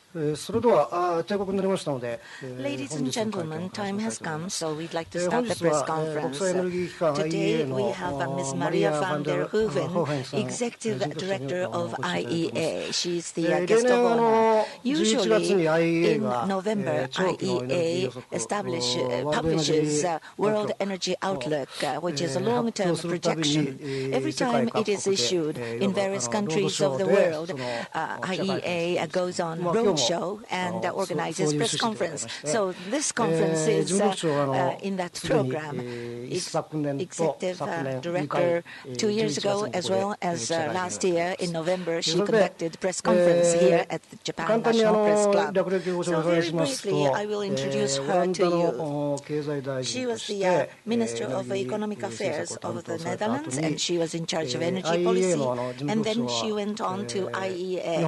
Ladies and gentlemen, time has come, so we'd like to start the press conference. Today we have Ms. Maria van der Hoeven, Executive Director of IEA. She's the guest of honor. Usually in November, IEA publishes World Energy Outlook, which is a long-term projection. Every time it is issued in various countries of the world, IEA goes on roadshow and organizes press conference. So this conference is in that program. Executive Director 2 years ago, as well as last year in November, she conducted press conference here at the Japan National Press Club. So very briefly, I will introduce her to you. She was the Minister of Economic Affairs of the Netherlands, and she was in charge of energy policy. And then she went on to IEA.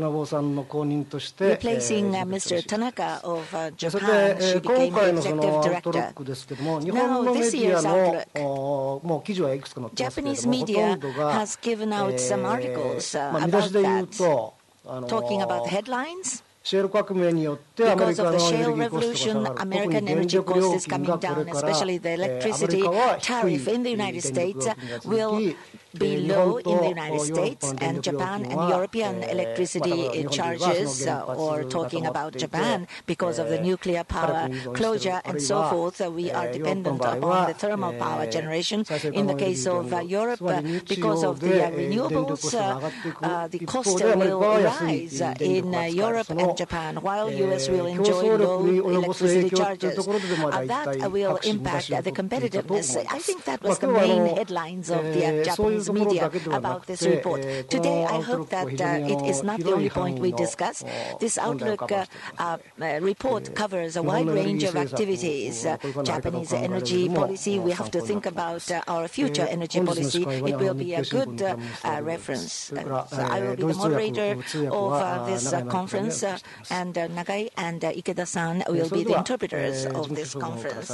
Replacing Mr. Tanaka of Japan, she became the executive director. Now, this year's outlook, Japanese media has given out some articles about that, talking about headlines. Because of the shale revolution, American energy cost is coming down, especially the electricity tariff in the United States will be low in the United States, and Japan and European electricity charges, or talking about Japan, because of the nuclear power closure and so forth, we are dependent upon the thermal power generation. In the case of Europe, because of the renewables, the cost will rise in Europe and Japan, while U.S. will enjoy low electricity charges. That will impact the competitiveness. I think that was the main headlines of the Japanese media about this report. Today, I hope that it is not the only point we discuss. This Outlook report covers a wide range of activities. Japanese energy policy, we have to think about our future energy policy. It will be a good reference. So I will be the moderator of this conference, and Nagai and Ikeda-san will be the interpreters of this conference.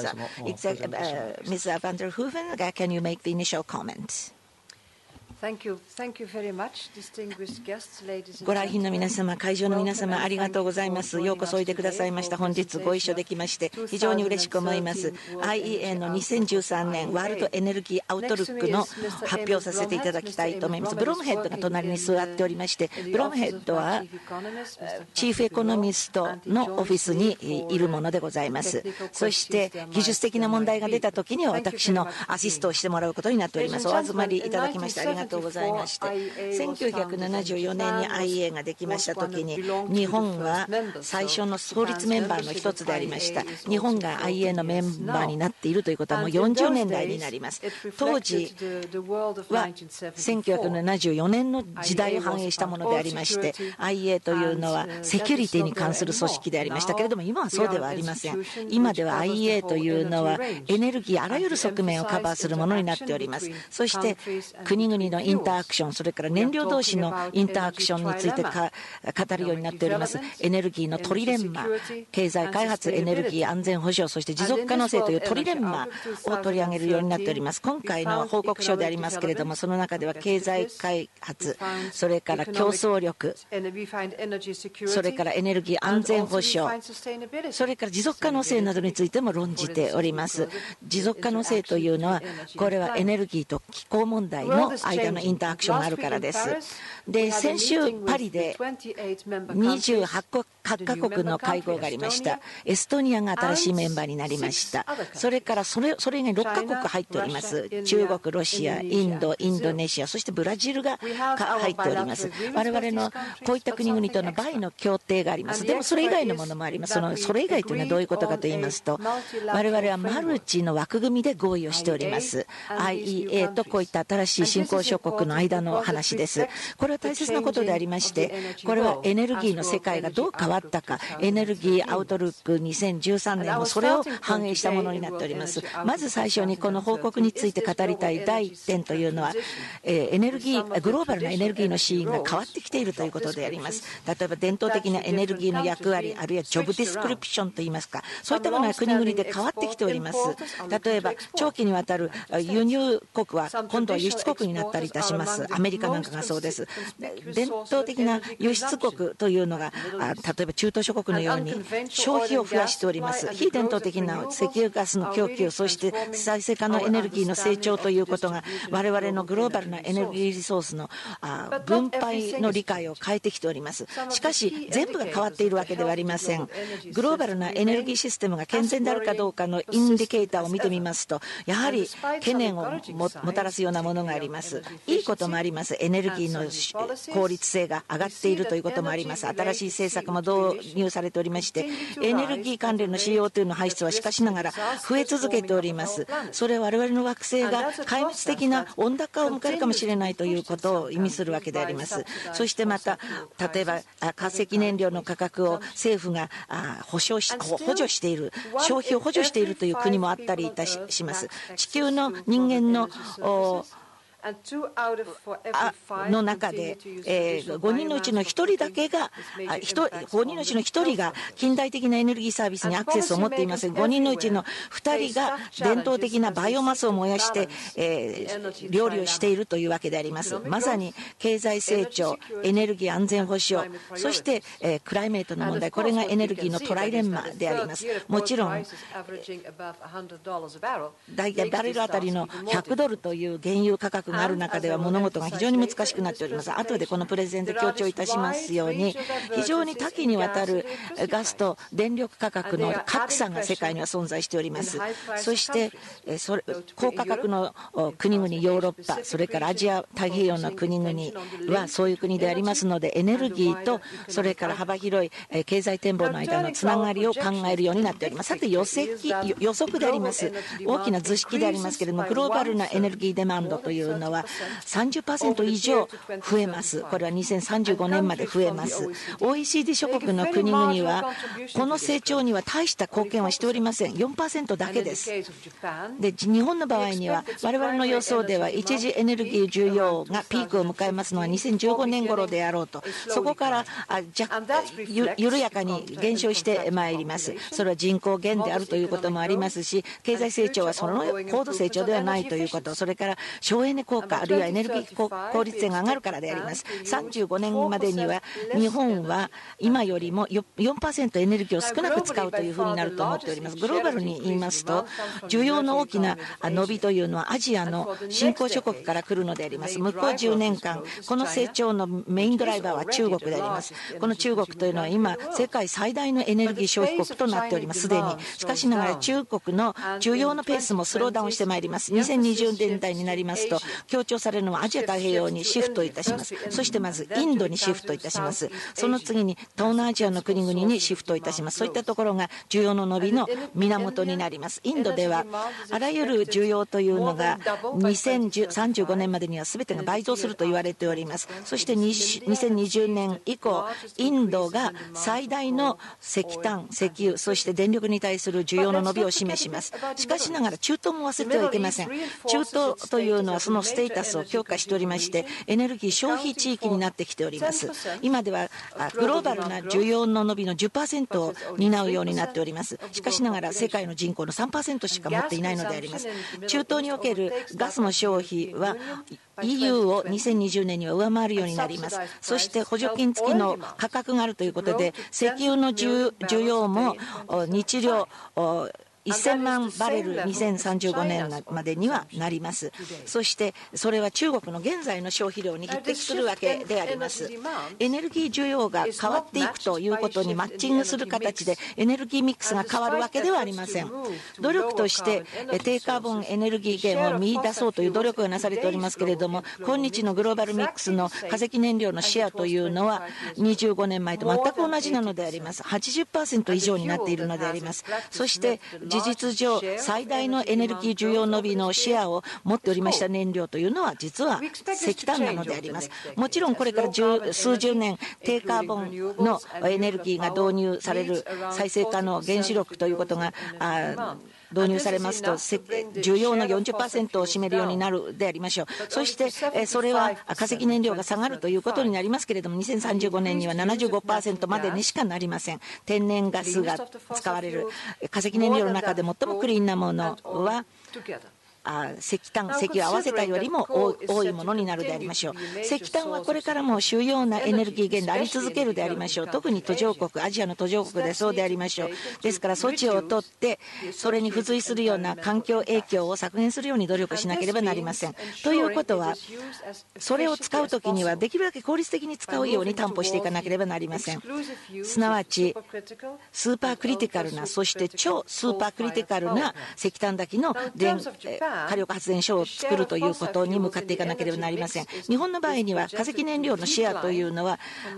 Ms. van der Hoeven, can you make the initial comment? Thank you very much, distinguished guests, ladies and ご来賓の皆様、会場の皆様、ありがとうございます。ようこそおいでくださいました。本日ご一緒できまして非常に嬉しく思います。IEA の2013年ワールドエネルギーアウトルックの発表させていただきたいと思います。ブロムヘッドが隣に座っておりまして、ブロムヘッドはチーフエコノミストのオフィスにいるものでございます。そして技術的な問題が出た時には私のアシストをしてもらうことになっております。お集まりいただきましてありがとうございまして、1974年に IEA ができましたときに、日本は最初の創立メンバーの一つでありました。日本が IEA のメンバーになっているということはもう40年代になります。当時は1974年の時代を反映したものでありまして、IEA というのはセキュリティに関する組織でありましたけれども、今はそうではありません。今では IEA というのはエネルギーあらゆる側面をカバーするものになっております。そして国々のインターアクション、それから燃料同士のインターアクションについて語るようになっております。エネルギーのトリレンマ、経済開発、エネルギー安全保障、そして持続可能性というトリレンマを取り上げるようになっております。今回の報告書でありますけれども、その中では経済開発、それから競争力、それからエネルギー安全保障、それから持続可能性などについても論じております。持続可能性というのは、これはエネルギーと気候問題の間のインターアクションがあるからです。で、先週パリで28カ国の会合がありました。エストニアが新しいメンバーになりました。それからそれ以外6カ国入っております。中国、ロシア、インド、インドネシア、そしてブラジルが入っております。我々のこういった国々とのバイの協定があります。でもそれ以外のものもあります。それ以外というのはどういうことかと言いますと、我々はマルチの枠組みで合意をしております。IEA とこういった新しい新興諸国の間の話です。これは大切なことでありまして、これはエネルギーの世界がどう変わったか、エネルギーアウトルック2013年もそれを反映したものになっております。まず最初にこの報告について語りたい第1点というのは、エネルギー、グローバルなエネルギーのシーンが変わってきているということであります。例えば伝統的なエネルギーの役割、あるいはジョブディスクリプションといいますか、そういったものは国々で変わってきております。例えば長期にわたる輸入国は今度は輸出国になったりいたします。アメリカなんかがそうです。伝統的な輸出国というのが例えば中東諸国のように消費を増やしております。非伝統的な石油ガスの供給、そして再生可能エネルギーの成長ということが我々のグローバルなエネルギーリソースの分配の理解を変えてきております。しかし全部が変わっているわけではありません。グローバルなエネルギーシステムが健全であるかどうかのインディケーターを見てみますと、やはり懸念をもたらすようなものがあります。いいこともあります。エネルギーの効率性が上がっているということもあります。新しい政策も導入されておりまして、エネルギー関連の CO2 の排出はしかしながら増え続けております。それは我々の惑星が壊滅的な温暖化を迎えるかもしれないということを意味するわけであります。そしてまた例えば化石燃料の価格を政府が補助している、消費を補助しているという国もあったりいたします。地球の人間のの中で、5人のうちの1人だけが5人のうちの1人が近代的なエネルギーサービスにアクセスを持っています。5人のうちの2人が伝統的なバイオマスを燃やして、料理をしているというわけであります。まさに経済成長、エネルギー安全保障、そして、クライメートの問題、これがエネルギーのトライレンマであります。もちろんバレルあたりの100ドルという原油価格がある中では物事が非常に難しくなっております。後でこのプレゼンで強調いたしますように、非常に多岐にわたるガスと電力価格の格差が世界には存在しております。そして高価格の国々、ヨーロッパ、それからアジア太平洋の国々はそういう国でありますので、エネルギーとそれから幅広い経済展望の間のつながりを考えるようになっております。さて予測であります。大きな図式でありますけれども、グローバルなエネルギーデマンドというのは30% 以上増えます。これは2035年まで増えます。OECD 諸国の国々はこの成長には大した貢献はしておりません。4% だけです。で、日本の場合には我々の予想では一次エネルギー需要がピークを迎えますのは2015年頃であろうと。そこから緩やかに減少してまいります。それは人口減であるということもありますし、経済成長はその高度成長ではないということ、それから省エネ効果、あるいはエネルギー効率性が上がるからであります。35年までには日本は今よりも 4% エネルギーを少なく使うというふうになると思っております。グローバルに言いますと、需要の大きな伸びというのはアジアの新興諸国から来るのであります。向こう10年間、この成長のメインドライバーは中国であります。この中国というのは今、世界最大のエネルギー消費国となっております。すでに。しかしながら中国の需要のペースもスローダウンしてまいります。2020年代になりますと、強調されるのはアジア太平洋にシフトいたします。そしてまずインドにシフトいたします。その次に東南アジアの国々にシフトいたします。そういったところが需要の伸びの源になります。インドではあらゆる需要というのが2035年までには全てが倍増すると言われております。そして2020年以降、インドが最大の石炭、石油、そして電力に対する需要の伸びを示します。しかしながら中東も忘れてはいけません。中東というのはそのステータスを強化しておりまして、エネルギー消費地域になってきております。今ではグローバルな需要の伸びの 10% を担うようになっております。しかしながら世界の人口の 3% しか持っていないのであります。中東におけるガスの消費はEU を2020年には上回るようになります。そして補助金付きの価格があるということで、石油の需要も日量1000万バレル2035年までにはなります。そしてそれは中国の現在の消費量に匹敵するわけであります。エネルギー需要が変わっていくということにマッチングする形でエネルギーミックスが変わるわけではありません。努力として低カーボンエネルギー源を見出そうという努力がなされておりますけれども、今日のグローバルミックスの化石燃料のシェアというのは25年前と全く同じなのであります。80% 以上になっているのであります。そして事実上最大のエネルギー需要伸びのシェアを持っておりました燃料というのは実は石炭なのであります。もちろんこれから数十年低カーボンのエネルギーが導入される再生可能原子力ということが導入されますと需要の 40% を占めるようになるでありましょう。そしてそれは化石燃料が下がるということになりますけれども、2035年には 75% までにしかなりません。天然ガスが使われる化石燃料の中で最もクリーンなものは石炭、石油を合わせたよりも多いものになるでありましょう。石炭はこれからも主要なエネルギー源であり続けるでありましょう。特に途上国、アジアの途上国でそうでありましょう。ですから措置を取ってそれに付随するような環境影響を削減するように努力しなければなりません。ということは、それを使うときにはできるだけ効率的に使うように担保していかなければなりません。すなわちスーパークリティカルな、そして超スーパークリティカルな石炭だけの火力発電所を作るということに向かっていかなければなりません。日本の場合には化石燃料のシェアというのは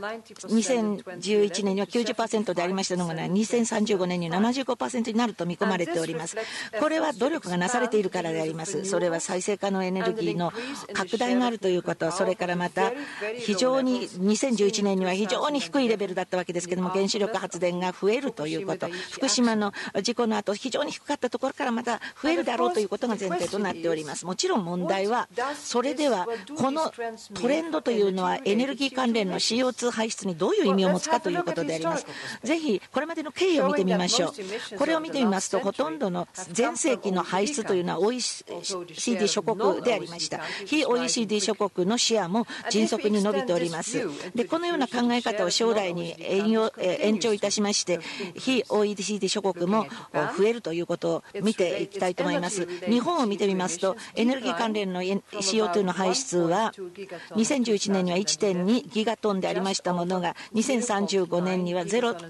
2011年には 90% でありましたのが2035年には 75% になると見込まれております。これは努力がなされているからであります。それは再生可能エネルギーの拡大があるということ、それからまた非常に2011年には非常に低いレベルだったわけですけれども、原子力発電が増えるということ、福島の事故の後非常に低かったところからまた増えるだろうということが前提となっております。もちろん問題は、それではこのトレンドというのはエネルギー関連の CO2 排出にどういう意味を持つかということであります。ぜひこれまでの経緯を見てみましょう。これを見てみますと、ほとんどの全盛期の排出というのは OECD 諸国でありました。非 OECD 諸国のシェアも迅速に伸びております。で、このような考え方を将来に延長いたしまして、非 OECD 諸国も増えるということを見ていきたいと思います。日本を見てみますと、エネルギー関連の CO2 の排出は2011年には 1.2 ギガトンでありましたものが、2035年には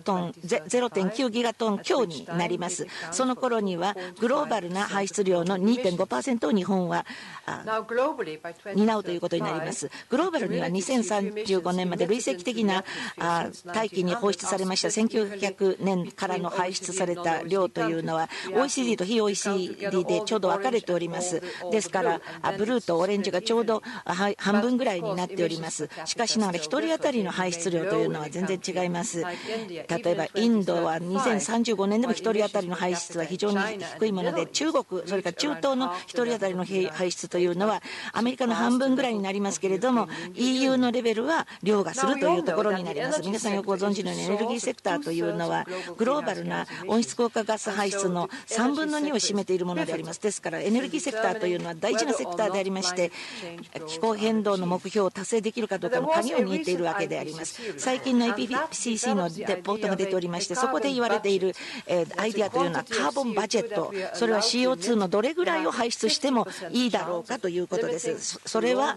0.9 ギガトン強になります。その頃にはグローバルな排出量の 2.5% を日本は担うということになります。グローバルには2035年まで累積的な大気に放出されました1900年からの排出された量というのは OECD と非 OECD でちょうど分かれております。ですからブルーとオレンジがちょうど半分ぐらいになっております。しかしながら1人当たりの排出量というのは全然違います。例えばインドは2035年でも1人当たりの排出は非常に低いもので、中国、それから中東の1人当たりの排出というのはアメリカの半分ぐらいになりますけれども、 EU のレベルは凌駕するというところになります。皆さんよくご存知のようにエネルギーセクターというのはグローバルな温室効果ガス排出の3分の2を占めているものであります。ですからエネルギーセクターというのは大事なセクターでありまして、気候変動の目標を達成できるかどうかの鍵を握っているわけであります。最近の IPCC のレポートが出ておりまして、そこで言われているアイデアというのはカーボンバジェット、それは CO2 のどれぐらいを排出してもいいだろうかということです。それは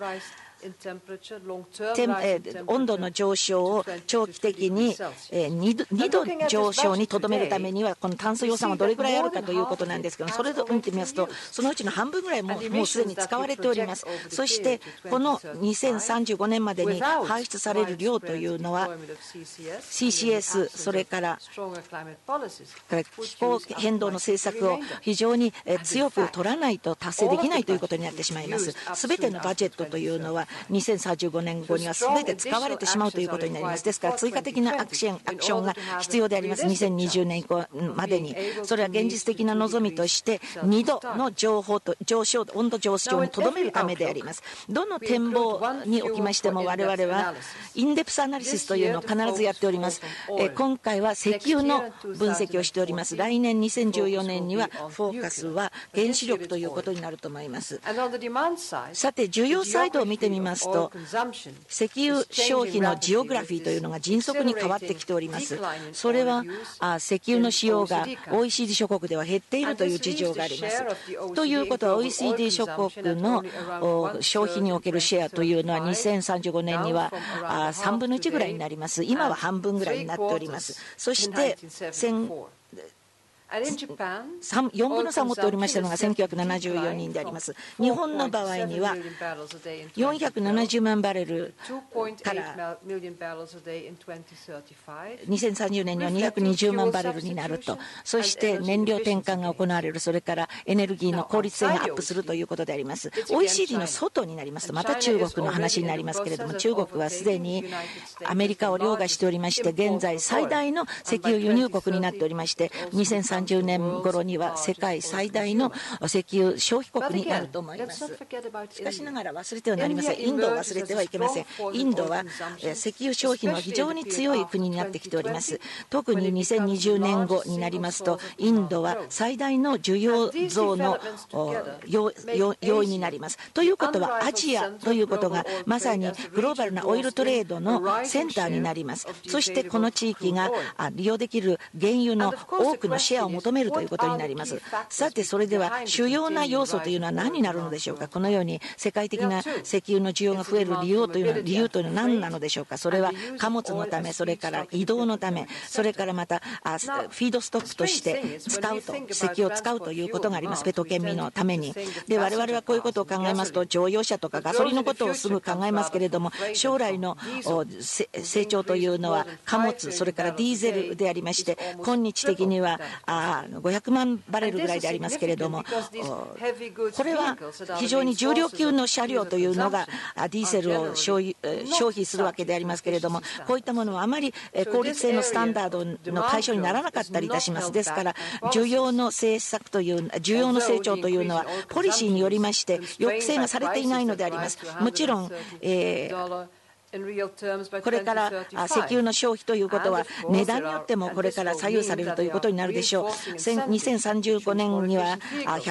温度の上昇を長期的に2度上昇にとどめるためには、この炭素予算はどれぐらいあるかということなんですけども、それを見てみますと、そのうちの半分ぐらいもうすでに使われております。そしてこの2035年までに排出される量というのは CCS、 それから気候変動の政策を非常に強く取らないと達成できないということになってしまいます。すべてのバジェットというのは2035年後には全て使われてしまうということになります。ですから追加的なアクションが必要であります。2020年以降までに、それは現実的な望みとして2度の温度上昇にとどめるためであります。どの展望におきましても我々はインデプスアナリシスというのを必ずやっております。今回は石油の分析をしております。来年2014年にはフォーカスは原子力ということになると思います。さて需要サイドを見てみますと、石油消費のジオグラフィーというのが迅速に変わってきております。それは石油の使用が OECD 諸国では減っているという事情があります。ということは OECD 諸国の消費におけるシェアというのは2035年には3分の1ぐらいになります。今は半分ぐらいになっております。そして4分の3を持っておりましたのが1974年であります。日本の場合には470万バレルから2030年には220万バレルになると、そして燃料転換が行われる、それからエネルギーの効率性がアップするということであります。 OECD の外になりますとまた中国の話になりますけれども、中国はすでにアメリカを凌駕しておりまして、現在最大の石油輸入国になっておりまして、2030 2030年頃には世界最大の石油消費国になると思います。しかしながら忘れてはなりません。インドを忘れてはいけません。インドは石油消費の非常に強い国になってきております。特に2020年後になりますと、インドは最大の需要増の要因になります。ということは、アジアということがまさにグローバルなオイルトレードのセンターになります。そしてこの地域が利用できる原油の多くのシェアを求めるということになります。さて、それでは主要な要素というのは何になるのでしょうか。このように世界的な石油の需要が増える理由というのは何なのでしょうか。それは貨物のため、それから移動のため、それからまたフィードストックとして使うと、石油を使うということがあります。ペトケンミのために。で、我々はこういうことを考えますと、乗用車とかガソリンのことをすぐ考えますけれども、将来の成長というのは貨物、それからディーゼルでありまして、今日的には500万バレルぐらいでありますけれども、これは非常に重量級の車両というのがディーゼルを消費するわけでありますけれども、こういったものはあまり効率性のスタンダードの対象にならなかったりいたします。ですから需要の成長というのはポリシーによりまして抑制がされていないのであります。もちろんこれから石油の消費ということは値段によってもこれから左右されるということになるでしょう。2035年には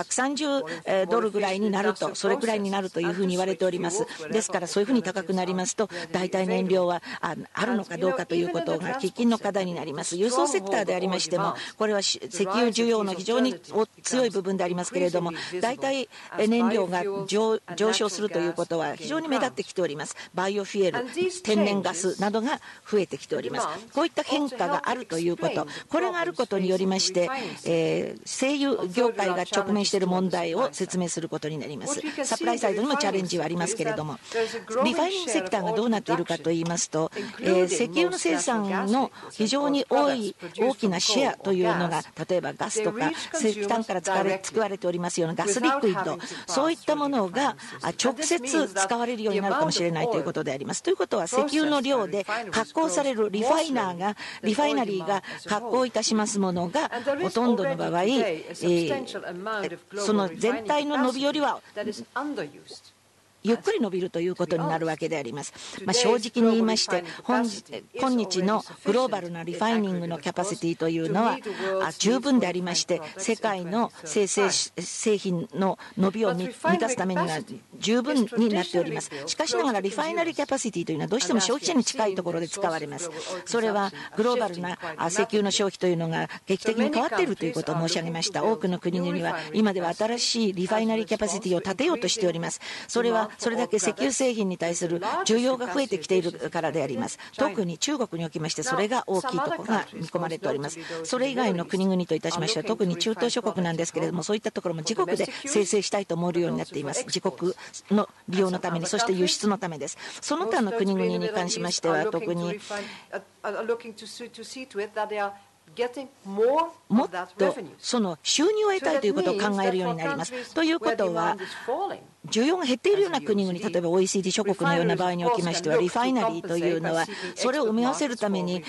130ドルぐらいになると、それぐらいになるというふうに言われております。ですからそういうふうに高くなりますと、代替燃料はあるのかどうかということが喫緊の課題になります。輸送セクターでありましても、これは石油需要の非常に強い部分でありますけれども、代替燃料が上昇するということは非常に目立ってきております。バイオフュエル、天然ガスなどが増えてきております。こういった変化があるということ、これがあることによりまして、石油業界が直面している問題を説明することになります。サプライサイドにもチャレンジはありますけれども、リファイニングセクターがどうなっているかといいますと、石油の生産の非常に大きなシェアというのが、例えばガスとか石炭から使われておりますようなガスリクイッド、そういったものが直接使われるようになるかもしれないということであります。ということは石油の量で加工されるリファイナリーが加工いたしますものがほとんどの場合、その全体の伸びよりはゆっくり伸びるということになるわけであります。正直に言いまして、今日のグローバルなリファイニングのキャパシティというのは十分でありまして、世界の生成製品の伸びを満たすためには十分になっております。しかしながらリファイナリーキャパシティというのはどうしても消費者に近いところで使われます。それはグローバルな石油の消費というのが劇的に変わっているということを申し上げました。多くの国々は今では新しいリファイナリーキャパシティを立てようとしております。それはそれだけ石油製品に対する需要が増えてきているからであります。特に中国におきましてそれが大きいところが見込まれております。それ以外の国々といたしましては特に中東諸国なんですけれども、そういったところも自国で生成したいと思えるようになっています。自国の利用のために、そして輸出のためです。その他の国々に関しましては特にもっとその収入を得たいということを考えるようになります。ということは需要が減っているような国々、例えば OECD 諸国のような場合におきましてはリファイナリーというのはそれを埋め合わせるために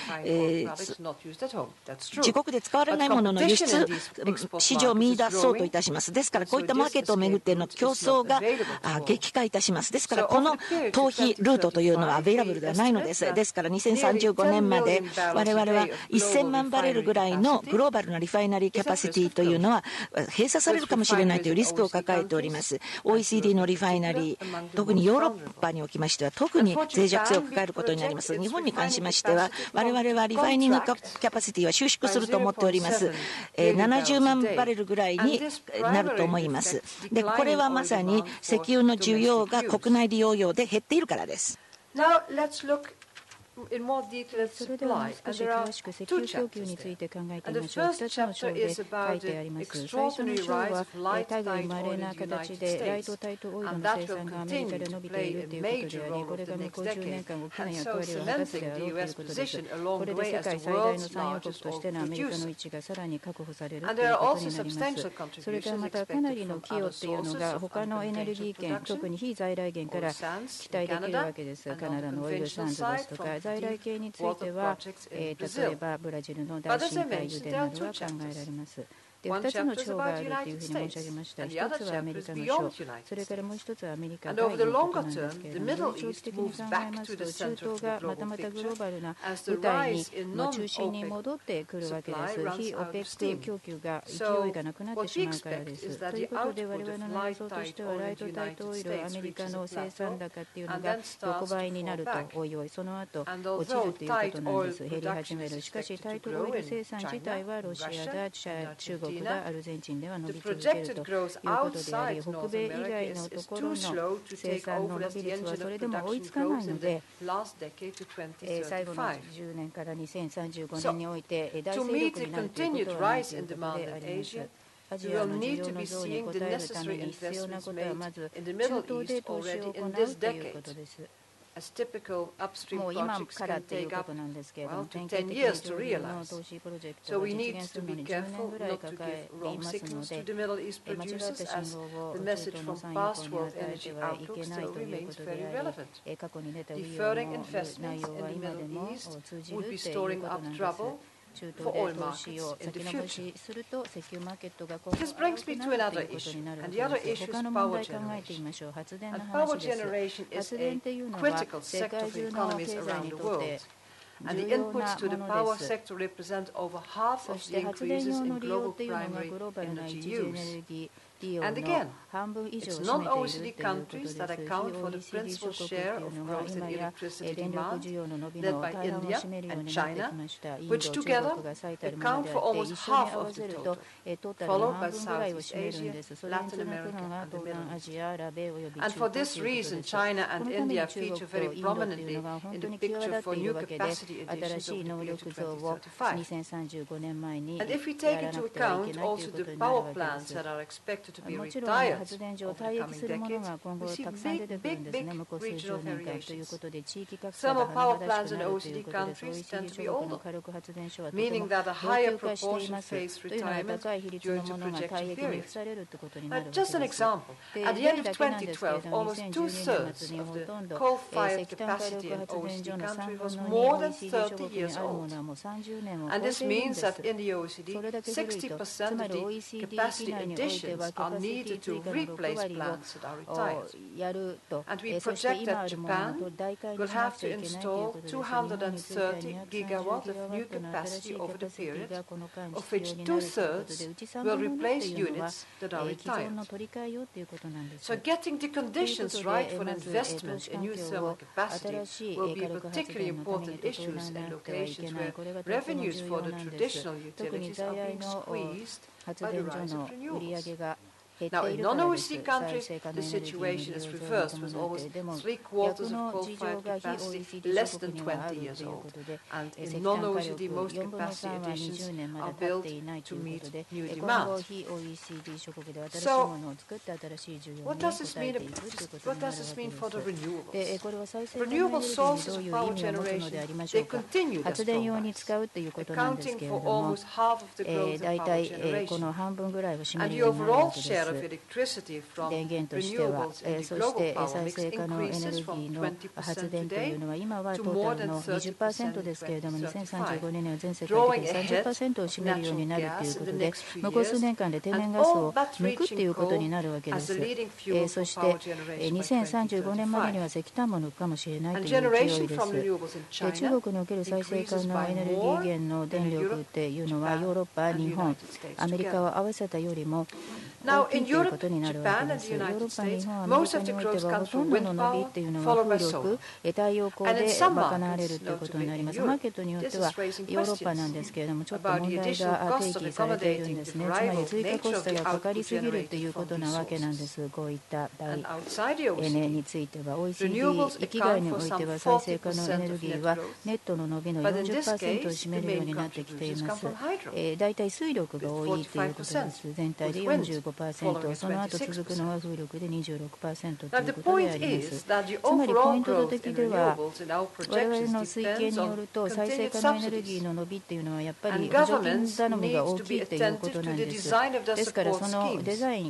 自国で使われないものの輸出市場を見出そうといたします。ですからこういったマーケットをめぐっての競争が激化いたします。ですからこの逃避ルートというのはアベイラブルではないのです。ですから2035年まで我々は1000万バレルぐらいのグローバルなリファイナリーキャパシティというのは閉鎖されるかもしれないというリスクを抱えております。 OECD のリファイナリー、特にヨーロッパにおきましては特に脆弱性を抱えることになります。日本に関しましては我々はリファイニングキャパシティは収縮すると思っております。70万バレルぐらいになると思います。でこれはまさに石油の需要が国内利用用で減っているからです。 それでは少し詳しく石油供給について考えてみましょう。2つの章で書いてあります。最初の章は大変稀な形でライトタイトオイルの生産がアメリカで伸びているということであり、これが向こう10年間大きな役割を果たすであろうということです。これで世界最大の産油国としてのアメリカの位置がさらに確保されるということになります。それからまたかなりの寄与というのが他のエネルギー源、特に非在来源から期待できるわけです。カナダのオイルサンズですとか在来系については、例えばブラジルの大深海油田などが考えられます。で2つの章があるというふうに申し上げました。一つはアメリカの章、それからもう一つはアメリカ外のことなんですけれども、長期的に考えますと、中東がまたまたグローバルな舞台の中心に戻ってくるわけです。非 OPEC 供給が勢いがなくなってしまうからです。ということで、我々の予想としては、ライトタイトオイル、アメリカの生産高っていうのが横ばいになると、おいおい、その後落ちるということなんです。減り始める。しかし、タイトオイル生産自体はロシアだ、中国がアルゼンチンでは伸び続けるということであり、北米以外のところの生産の伸び率はそれでも追いつかないので、最後の10年から2035年において大勢力になるということはないということであります。アジアの需要の増に応えるために必要なことはまず中東で投資を行うということです。もう今からということなんですけれども、典型的な上流の投資プロジェクトが実現するのに10年ぐらいかかりますので、間違った信号を中東の産油国に与えてはいけないということであり、過去に出た運用の内容は今でも通じるということなんです。中東で投資を先延ばしすると石油マーケットが今後悪くなるということになるわけです。他の問題考えてみましょう。発電の話です。発電というのは世界中の経済にとって重要なものです。そして発電用の利用というのがグローバルな一次エネルギー利用の半分以上を占めているということです。非 OECD 諸国というのが今や電力需要の伸びの大半を占めるようになってきました。インド、中国が最たるものであって、一緒に合わせるとトータルの半分ぐらいを占めるんです。それに続くのが東南アジア、アラブおよび中東ということです。このために中国とインドというのが本当に際立っているわけで、新しい能力増を2035年前にやらなくてはいけないということになるわけです。もちろん発電所を退役するものが今後たくさん出てくるんですね。向こう数十年間ということで、地域格差が甚だしくなるということです。OECD 諸国の火力発電所はとても老朽化しています。というのは高い比率のものが退役に付されるということになるわけです。で、例だけなんですけれども、2012年末にほとんど石炭火力発電所の3分の2 OECD 諸国にあるものはもう30年を超えているんです。それだけ古いと、つまり OECD 域内においてはキャパシティ追加の6割をやると、そして今あるものを代替にしなくちゃいけないということです。日本については230ギガワットの新しいキャパシティがこの間に必要になるということで、うち3分の2というのは既存の取り替えようということなんです。ということで、まず投資環境を新しい火力発電のために整えなくてはいけない。これがとても重要なんです。特に在来の発電所の売り上げがNow, in non-OECD countries, the situation is reversed, with almost 3/4 of coal-fired capacity less than 20 years old. And in non-OECD, most capacity additions are built to meet new demand. So, what does this mean for the renewables? Renewable sources of power generation, they continue their strong rise, accounting for almost half of the growth in power generation. And the overall share電源としては、そして再生可能エネルギーの発電というのは今はトータルの 20% ですけれども、2035年には全世界的に 30% を占めるようになるということで、向こう数年間で天然ガスを抜くということになるわけです。そして2035年までには石炭も抜くかもしれないという勢いです。中国における再生可能エネルギー源の電力っていうのはヨーロッパ、日本、アメリカを合わせたよりも大きいということになるわけです。ヨーロッパ、日本、アメリカにおいてはほとんどの伸びっていうのは風力、太陽光で賄われるということになります。マーケットによってはヨーロッパなんですけれども、ちょっと問題が提起されているんですね。つまり追加コストがかかりすぎるということなわけなんです。こういった大エネについては OECD 域外においては再生可能エネルギーはネットの伸びの 40% を占めるようになってきています。大体水力が多いということです。全体で 45%、その後続くのは風力で 26% ということであります。つまりポイント的では我々の推計によると再生可能エネルギーの伸びっていうのはやっぱり補助金頼みが大きいということなんです。ですからそのデザイン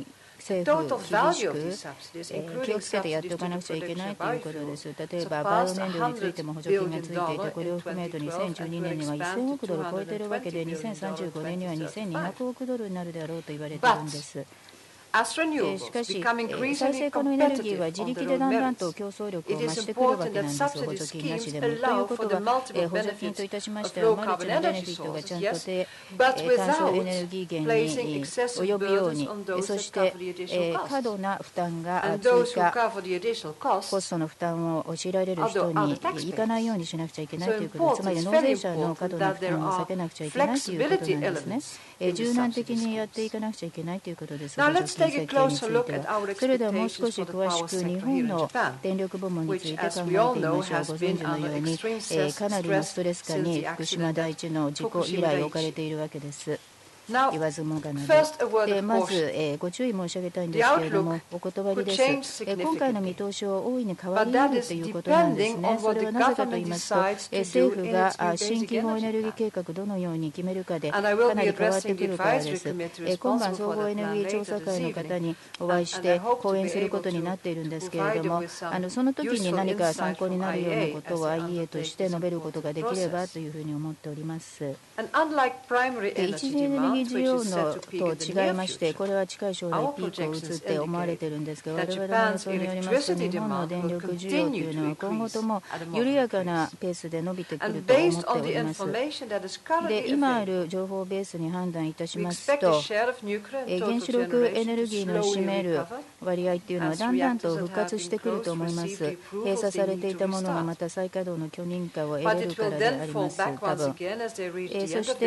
政府厳しく気をつけてやっておかなくちゃいけないということです。例えばバイオ燃料についても補助金がついていて、これを含めると2012年には1000億ドルを超えているわけで、2035年には2200億ドルになるであろうと言われているんです。しかし、再生可能エネルギーは自力でだんだんと競争力を増してくるわけなんです、補助金なしでも。ということは、補助金といたしましては、マルチなベネフィットがちゃんと乾燥エネルギー源に及ぶように、そして過度な負担が追加、コストの負担を強いられる人にいかないようにしなくちゃいけないということです。つまり納税者の過度な負担を避けなくちゃいけないということなんですね。柔軟的にやっていかなくちゃいけないということです。補助金設計については。それではもう少し詳しく日本の電力部門について考えてみましょう。ご存知のように、かなりのストレス下に福島第一の事故以来置かれているわけです。言わずもがなで、まず、ご注意申し上げたいんですけれども、お断りです。今回の見通しは大いに変わり得るということなんですね。それはなぜかと言いますと、政府が新基本エネルギー計画どのように決めるかでかなり変わってくるからです。今晩総合エネルギー調査会の方にお会いして講演することになっているんですけれども、その時に何か参考になるようなことを IEA として述べることができればというふうに思っております。一次エネルギー需要のと違いまして、これは近い将来ピークを打つって思われているんですけど、我々の予想によりますと、日本の電力需要というのは今後とも緩やかなペースで伸びてくると思っております。で、今ある情報ベースに判断いたしますと、原子力エネルギーの占める割合っていうのはだんだんと復活してくると思います。閉鎖されていたものがまた再稼働の許認可を得れるからであります、多分。そして、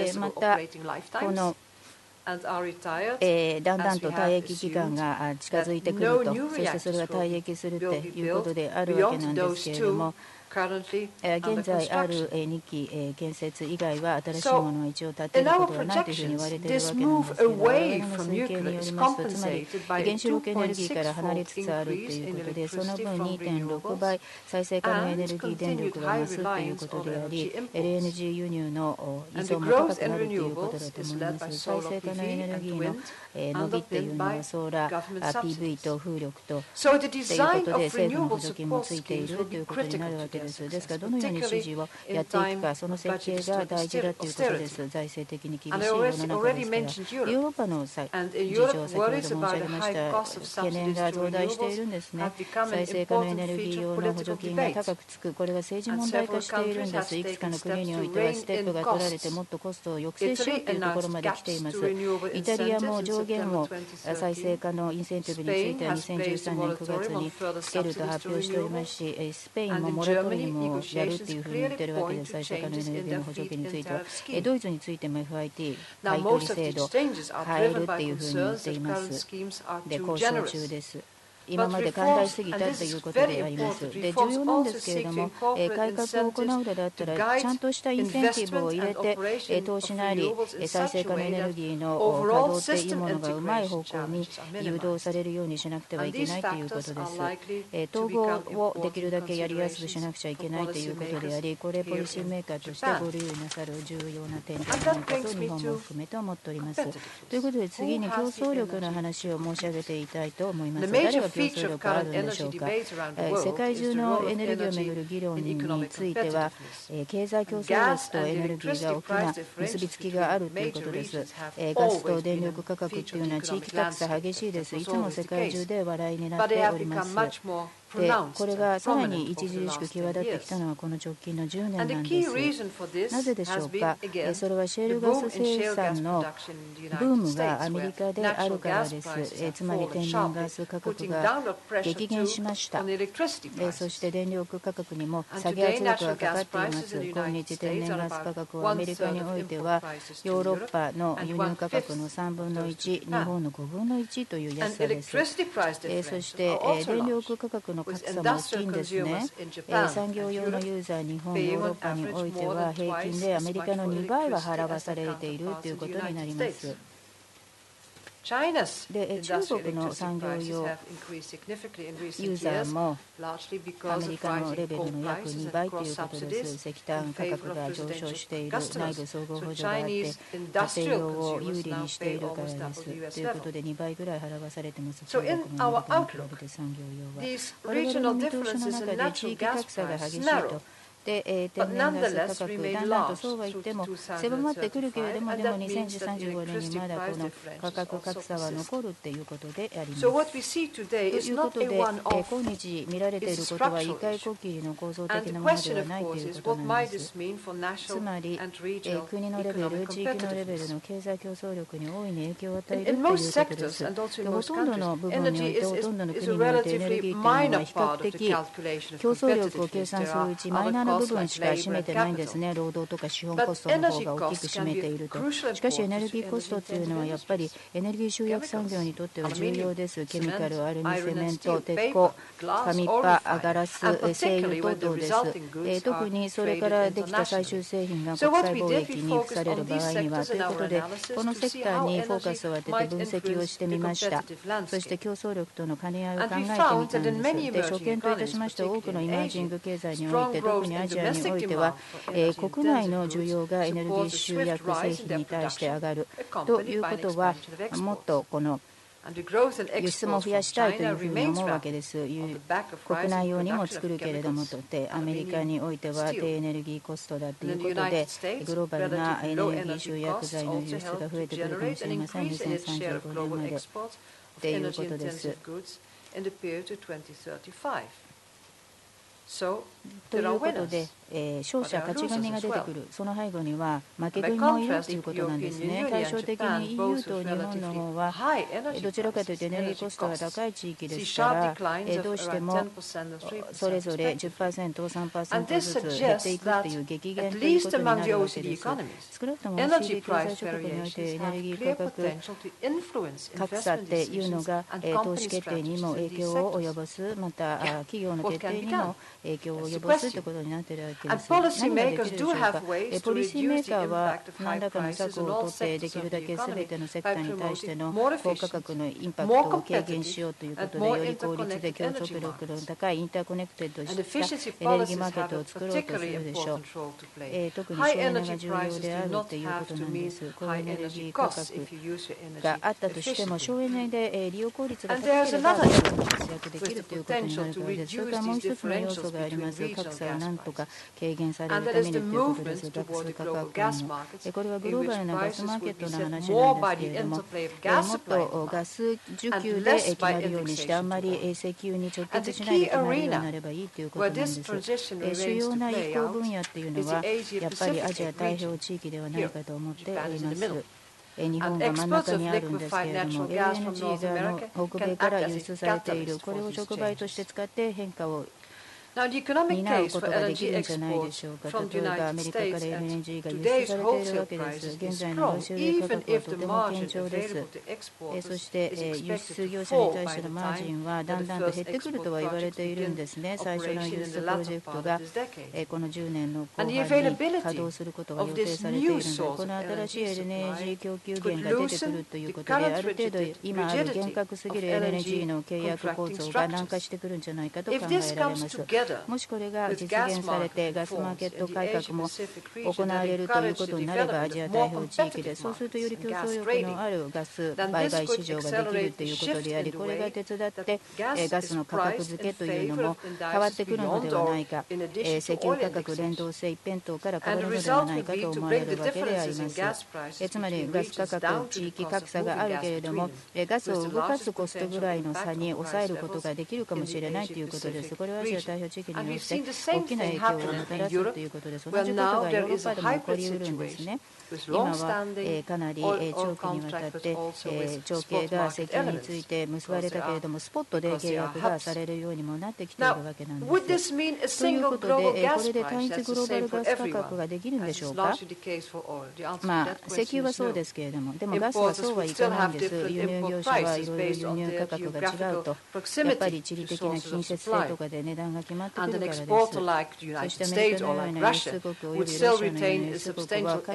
またこのだんだんと退役期間が近づいてくると、そしてそれが退役するということであるわけなんですけれども、現在ある2基建設以外は新しいものは一応建てることはないというふうに言われているわけなんですけれども、我々の推計によりますと、つまり原子力エネルギーから離れつつあるということで、その分 2.6 倍再生可能エネルギー電力が増すということであり、LNG 輸入の依存も高くなるということだと思います。再生可能エネルギーの伸びっていうのはソーラー、PV と風力とということで政府の補助金もついているということになるわけです。ですからどのように指示をやっていくか、その設計が大事だということです。財政的に厳しい世の中ですから、ヨーロッパの事情、先ほど申し上げました懸念が増大しているんですね。再生可能エネルギー用の補助金が高くつく、これが政治問題化しているんです。いくつかの国においてはステップが取られてもっとコストを抑制しようというところまで来ています。イタリアも上限を再生可能インセンティブについては2013年9月につけると発表しておりますし、スペインもモラトリアムをやるというふうに言っているわけです。再生可能エネルギーの補助金については、ドイツについても FIT 買取制度変えるっていうふうに言っています。で、交渉中です。今まで寛大すぎたということであります。で、重要なんですけれども、改革を行うのであったら、ちゃんとしたインセンティブを入れて、投資なり再生可能エネルギーの稼働というものがうまい方向に誘導されるようにしなくてはいけないということです。統合をできるだけやりやすくしなくちゃいけないということであり、これポリシーメーカーとしてご留意なさる重要な点じゃないかと日本も含めて思っております。ということで、次に競争力の話を申し上げていたいと思います。誰が競争力あるんでしょうか。世界中のエネルギーをめぐる議論については、経済競争力とエネルギーが大きな結びつきがあるということです。ガスと電力価格というのは地域格差激しいです。いつも世界中で話題になっております。で、これがさらに著しく際立ってきたのはこの直近の10年なんです。なぜでしょうか。それはシェールガス生産のブームがアメリカであるからです。つまり天然ガス価格が激減しました。そして電力価格にも下げ圧力がかかっています。今日天然ガス価格はアメリカにおいてはヨーロッパの輸入価格の3分の1、日本の5分の1という安さです。そして電力価格の格差も大きいんですね。産業用のユーザー、日本、ヨーロッパにおいては平均でアメリカの2倍は払わされているということになります。 で中国の産業用ユーザーもアメリカのレベルの約2倍ということです。石炭価格が上昇している、内部総合補助があって家庭用を有利にしているからです。ということで2倍ぐらい払わされています。中国のアメリカに比べて産業用は。我々の見通しの中で地域格差が激しいと。で天然ガス価格、だんだんとそうは言っても狭まってくるけれども、でも2035年にまだこの価格格差は残るということであります。ということで、今日見られていることは異界こっきりの構造的なものではないということなんです。つまり、国のレベル、地域のレベルの経済競争力に大いに影響を与えるということです。ほとんどの部分において、ほとんどの国においてエネルギーというのは比較的競争力を計算するうちマイナーな部分しか占めてないんですね。労働とか資本コストの方が大きく占めていると。しかしエネルギーコストというのはやっぱりエネルギー集約産業にとっては重要です。ケミカル、アルミ、セメント、鉄鋼、紙っぱ、ガラス、製油等々です。特にそれからできた最終製品が国際貿易に付される場合にはということで、このセクターにフォーカスを当てて分析をしてみました。そして競争力との兼ね合いを考えてみたんです。で、所見といたしまして多くのイマージング経済において、特にアジアにおいては、国内の需要がエネルギー集約製品に対して上がるということは、もっとこの輸出も増やしたいというふうに思うわけです。国内用にも作るけれどもとって、アメリカにおいては低エネルギーコストだということで、グローバルなエネルギー集約剤の輸出が増えてくるかもしれません。2035年までということです。ということで、勝者勝ち組が出てくる、その背後には負け組もいるということなんですね。対照的に EU と日本の方はどちらかというとエネルギーコストが高い地域ですから、どうしてもそれぞれ 10%、3% ずつ減っていくという激減ということになるわけです。少なくとも OECD 経済諸国においてエネルギー価格格差っていうのが投資決定にも影響を及ぼす、また企業の決定にも影響を及ぼすということになっているわけです。何ができるでしょうか。ポリシーメーカーは何らかの策を取ってできるだけ全てのセクターに対しての高価格のインパクトを軽減しようということで、より効率で競争力の高いインターコネクテッドしたエネルギーマーケットを作ろうとするでしょう。特に省エネが重要であるということなんです。高エネルギー価格があったとしても省エネで利用効率が高ければ活躍できるということになるからです。それからもう一つの要素があります。格差をなんとか軽減されるためにということです。ガス価格もこれはグローバルなガスマーケットの話なんですけれども、もっとガス需給で決まるようにして、あんまり石油に直結しないで決まるようになればいいということなんです。主要な移行分野っていうのはやっぱりアジア太平洋地域ではないかと思っております。日本が真ん中にあるんですけれども、 LNG が北米から輸出されている、これを触媒として使って変化を担うことができるんじゃないでしょうか。例えばアメリカから LNG が輸出されているわけです。現在のロシア価格はとても堅調です。そして輸出業者に対してのマージンはだんだんと減ってくるとは言われているんですね。最初の輸出プロジェクトがこの10年の後半に稼働することが予定されているので、この新しい LNG 供給源が出てくるということで、ある程度今ある厳格すぎる LNG の契約構造が軟化してくるんじゃないかと考えられます。もしこれが実現されてガスマーケット改革も行われるということになれば、アジア太平洋地域でそうするとより競争力のあるガス売買市場ができるということであり、これが手伝ってガスの価格付けというのも変わってくるのではないか、石油価格連動性一辺倒から変わるのではないかと思われるわけであります。つまりガス価格地域格差があるけれども、ガスを動かすコストぐらいの差に抑えることができるかもしれないということです。これはアジア太平洋地域において大きな影響をもたらすということです。同じことがヨーロッパでも起こりうるんですね。今はかなり長期にわたって長期が石油について結ばれたけれども、スポットで契約がされるようにもなってきているわけなんです。ということで、これで単一グローバルガス価格ができるんでしょうか。石油はそうですけれども、でもガスはそうはいかないんです。輸入業者はいろいろ輸入価格が違うと、やっぱり地理的な近接性とかで値段が決まってくるからです。そしてアメリカのような輸出国およびロシアのような輸出国はかなり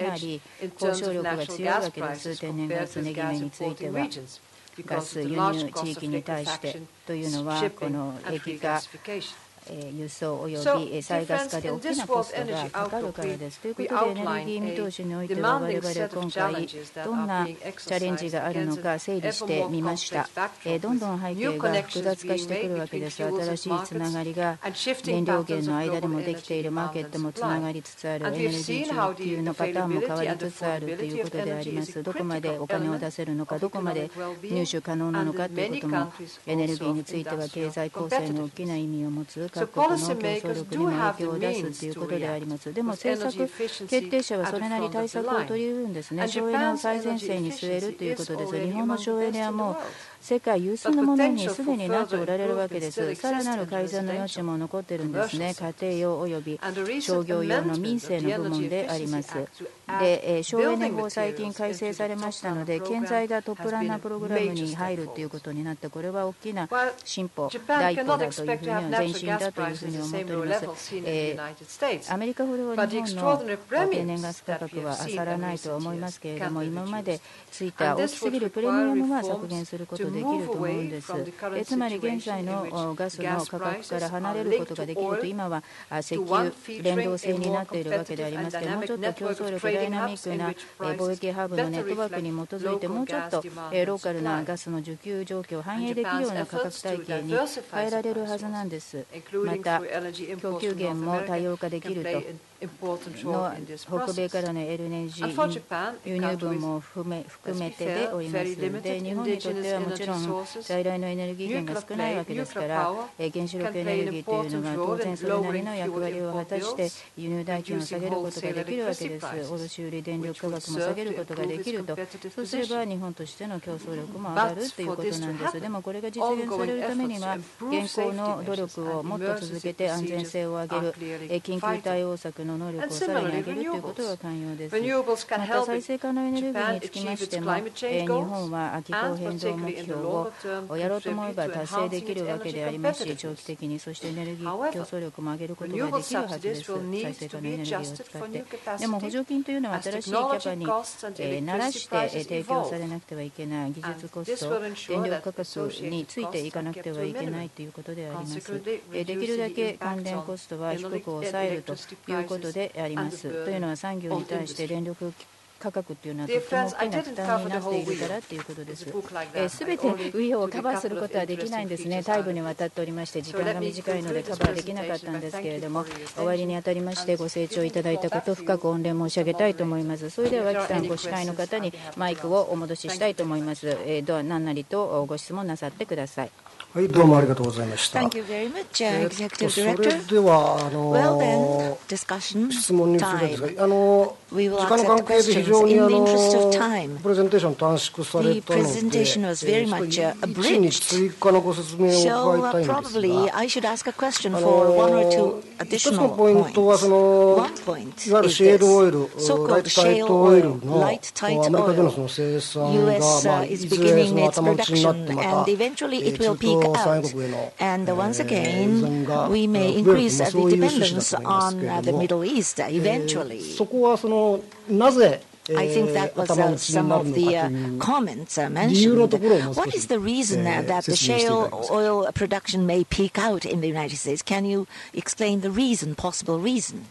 交渉力が強いわけです。天然ガス、ネギメについてはガス輸入地域に対してというのはこの液化輸送および再ガス化で大きなコストがかかるからです。ということでエネルギー見通しにおいては我々今回どんなチャレンジがあるのか整理してみました。どんどん背景が複雑化してくるわけです。新しいつながりが燃料源の間でもできているマーケットもつながりつつあるエネルギー需給のパターンも変わりつつあるということであります。どこまでお金を出せるのかどこまで入手可能なのかということもエネルギーについては経済構成の大きな意味を持つ各国の競争力にも影響を出すということであります。でも政策決定者はそれなり対策を取り得るんですね。省エネを最前線に据えるということです。日本の省エネはもう世界有数のものにすでになっておられるわけです。さらなる改善の余地も残っているんですね。家庭用および商業用の民生の部門であります。で、省エネ法最近改正されましたので、建材がトップランナープログラムに入るということになって、これは大きな進歩、第一歩だというふうには前進だというふうに思っております。アメリカほど日本の天然ガス価格は漁らないとは思いますけれども、今までついた大きすぎるプレミアムは削減することできると思うんです。つまり現在のガスの価格から離れることができると、今は石油連動性になっているわけでありますけども、うちょっと競争力ダイナミックな貿易ハブのネットワークに基づいて、もうちょっとローカルなガスの需給状況を反映できるような価格体系に変えられるはずなんです。また供給源も多様化できるとの北米からの LNG 輸入分も含めてでおります。で、日本にとってはもちろん在来のエネルギー源が少ないわけですから、原子力エネルギーというのが当然それなりの役割を果たして輸入代金を下げることができるわけです。卸売電力価格も下げることができると、そうすれば日本としての競争力も上がるということなんです。でもこれが実現されるためには現行の努力をもっと続けて安全性を上げる、緊急対応策の能力をさらに上げるということが肝要です。また再生可能エネルギーにつきましても、日本は気候変動目標をやろうと思えば達成できるわけでありますし、長期的にそしてエネルギー競争力も上げることができるはずです。再生可能エネルギーを使って。でも補助金というのは新しいキャパに慣らして提供されなくてはいけない技術コスト、電力価格についていかなくてはいけないということであります。できるだけ関連コストは低く抑えるということであります。というのは産業に対して電力価格というのはとても大きな負担になっているからということです。すべてウィーをカバーすることはできないんですね。大部にわたっておりまして時間が短いのでカバーできなかったんですけれども、終わりにあたりましてご清聴いただいたこと深く御礼申し上げたいと思います。それでは脇さんご司会の方にマイクをお戻ししたいと思います。何なりとご質問なさってください。 はい、どうもありがとうございました。 Thank you very much, Executive それ Director. では Well then, discussion 質問に移るんですが、 time. We 時 will 間の accept 関係で questions 非常に in the interest of time. プレゼンテーション短縮され The たので、 presentation was very much 1に abridged. 追加のご説明を So 伺いたいんです probably が、 I should ask a question for one or two 一つの additional ポイントは points. One point いわゆる is シェールオイ this. ル、ライ So-called トタイ shale トオイル oil, の light tight アメリカでの oil. 生産 US が、 is いずれ beginning its 頭打ちになって production また and eventually it 中 will peak 東産 out. 油国への And once 依 again, 存が we may 増える increase と、 the そういう趣旨だ dependence と思います on けれ the ども、 Middle East eventually. そこはなぜ I think that was 頭打ちに some なる of のか the という comments 理由の mentioned. ところをもう少 What is し the reason that the 説明していただ shale けますか。 oil production may peak out in the United States? Can you explain the reason, possible reason?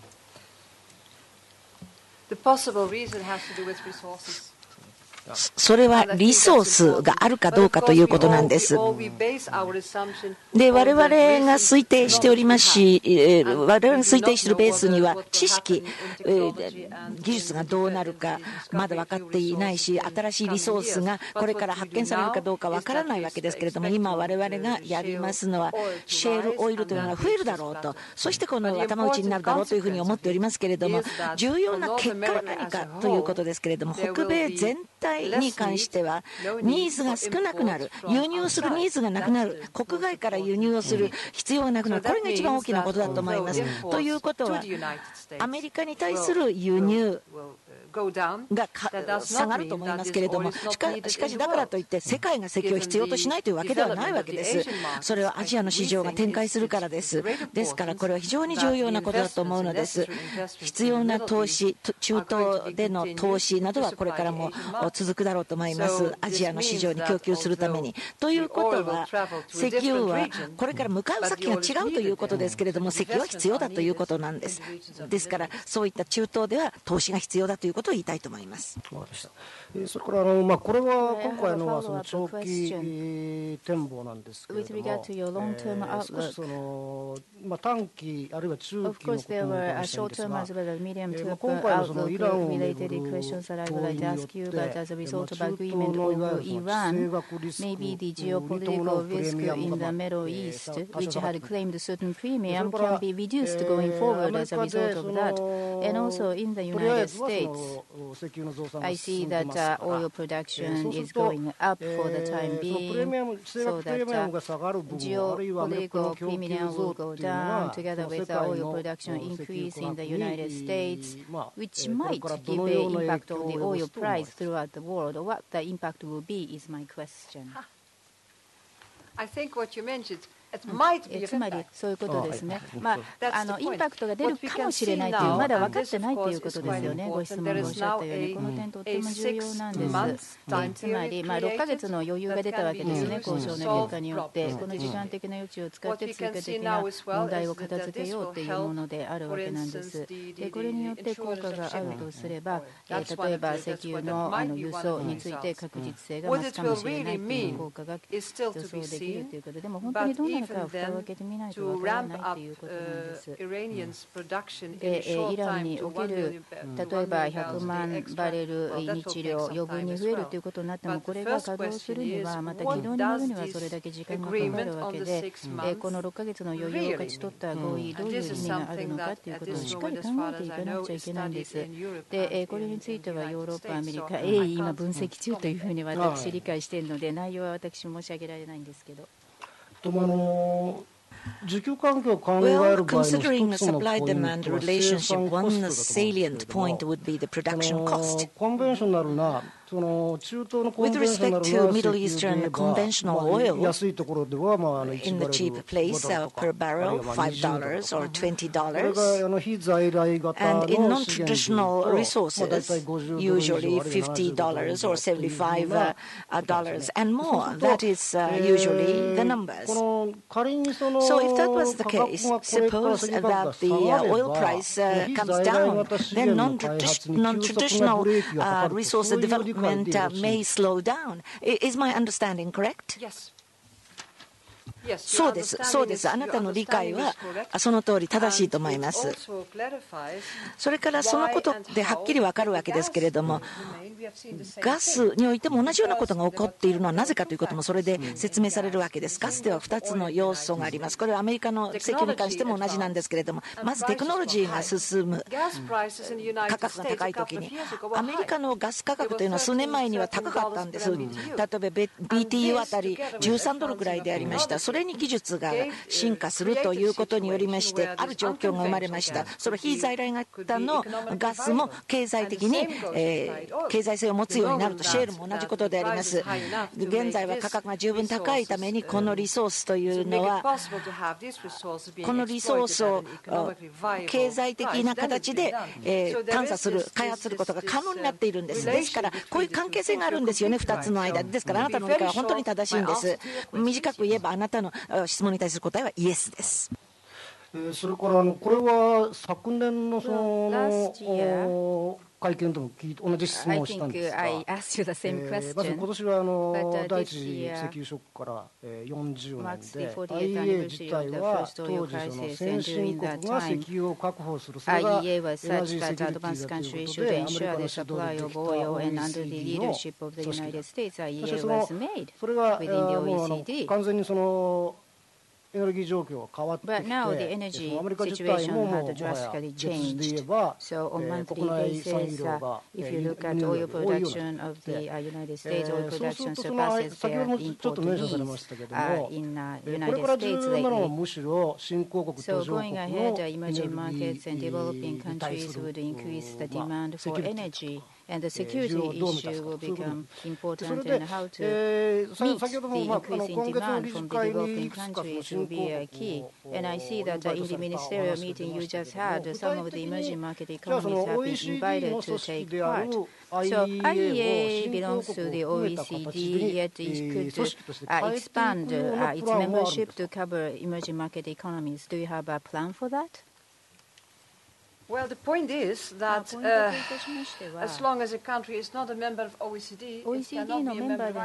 The possible reason has to do with resources. それはリソースがあるかどうかということなんです。で、我々が推定しておりますし、我々が推定しているベースには知識、技術がどうなるかまだ分かっていないし、新しいリソースがこれから発見されるかどうか分からないわけですけれども、今我々がやりますのはシェールオイルというのが増えるだろうと、そしてこの頭打ちになるだろうというふうに思っておりますけれども、重要な結果は何かということですけれども、北米全体に関してはニーズが少なくなる、輸入するニーズがなくなる、国外から輸入をする必要がなくなる、これが一番大きなことだと思います。ということはアメリカに対する輸入が下がると思いますけれども、しかしだからといって世界が石油を必要としないというわけではないわけです。それはアジアの市場が展開するからです。ですからこれは非常に重要なことだと思うのです。必要な投資、中東での投資などはこれからも続くだろうと思います。アジアの市場に供給するために。ということは、石油はこれから向かう先が違うということですけれども、石油は必要だということなんです。ですからそういった中東では投資が必要だということを言いたいと思います。 わかりました。それからこれは今回のはその長期展望なんですけれども、少しその短期あるいは中期のことも伺いたいんですが、今回のそのイランをめぐる合意によって中東のいわゆる地政学リスクに伴うプレミアムが which had claimed certain premium can be reduced going forward as a result of that. And also in the United States, I see that oil production is going up for the time being, so that geopolitical premium will go down together with the oil production increase in the United States, which might give an impact on the oil price throughout the world. What the impact will be is my question. I think what you mentioned つまりそういうことですね。インパクトが出るかもしれないという、まだ分かってないということですよね。ご質問がおっしゃったように、この点とっても重要なんです。つまり6ヶ月の余裕が出たわけですね。交渉の結果によって、この時間的な余地を使って追加的な問題を片付けようというものであるわけなんです。でこれによって効果があるとすれば、例えば石油の輸送について確実性が増すかもしれないという効果が予想できるということでも、本当にどうなるかは蓋を開けてみないとわからないということなんです。でイランにおける例えば100万バレル日量余分に増えるということになっても、これが稼働するにはまた軌道に乗るにはそれだけ時間がかかるわけで、この6ヶ月の余裕を勝ち取った合意、どういう意味があるのかということをしっかり考えていかなくちゃいけないんです。でこれについてはヨーロッパ、アメリカ、今分析中というふうに私理解しているので、内容は私申し上げられないんですけど。 Well, considering the supply-demand relationship, one salient point would be the production cost. With respect to Middle Eastern conventional oil, in the cheap place per barrel, $5 or $20, and in non-traditional resources, usually $50 or $75 and more. That is usually the numbers. So if that was the case, suppose that the oil price comes down, then non-traditional resource development may slow down. Is my understanding correct? Yes. そうです、そうです。あなたの理解はその通り正しいと思います。それからそのことではっきり分かるわけですけれども、ガスにおいても同じようなことが起こっているのはなぜかということもそれで説明されるわけです。ガスでは2つの要素があります。これはアメリカの石油に関しても同じなんですけれども、まずテクノロジーが進む、価格が高いときに、アメリカのガス価格というのは数年前には高かったんです。例えば BTU あたり$13くらいでありました。それに技術が進化するということによりまして、ある状況が生まれました。その非在来型のガスも経済的に経済性を持つようになると、シェールも同じことであります。現在は価格が十分高いために、このリソースというのは、このリソースを経済的な形で探査する、開発することが可能になっているんです。ですから、こういう関係性があるんですよね、2つの間。ですから、あなたの理解は本当に正しいんです。短く言えば、あなたの質問に対する答えはイエスです。 それからこれは昨年のその会見でも同じ質問をしたんですが、まず今年は第一次石油ショックから40年で IEA 自体は当時その先進国が石油を確保する、それがエナジーセキュリティだということでアメリカの指導でできた OECD の組織だ。そしてそれがもう完全にそのエネルギー状況が変わってきて、アメリカ自体ももうもはや月次で言えば、国内産油量が輸入量が多いようになってきて、そうすると先ほどもちょっとメンションされましたけども、これから重要なのはむしろ新興国途上国のエネルギーに対する And the security issue will become important, and how to meet the increasing demand from the developing countries will be a key. And I see that in the ministerial meeting you just had, some of the emerging market economies have been invited to take part. So IEA belongs to the OECD, yet it could expand its membership to cover emerging market economies. Do you have a plan for that? Well, the point is that as long as a country is not a member of OECD, it cannot be a member of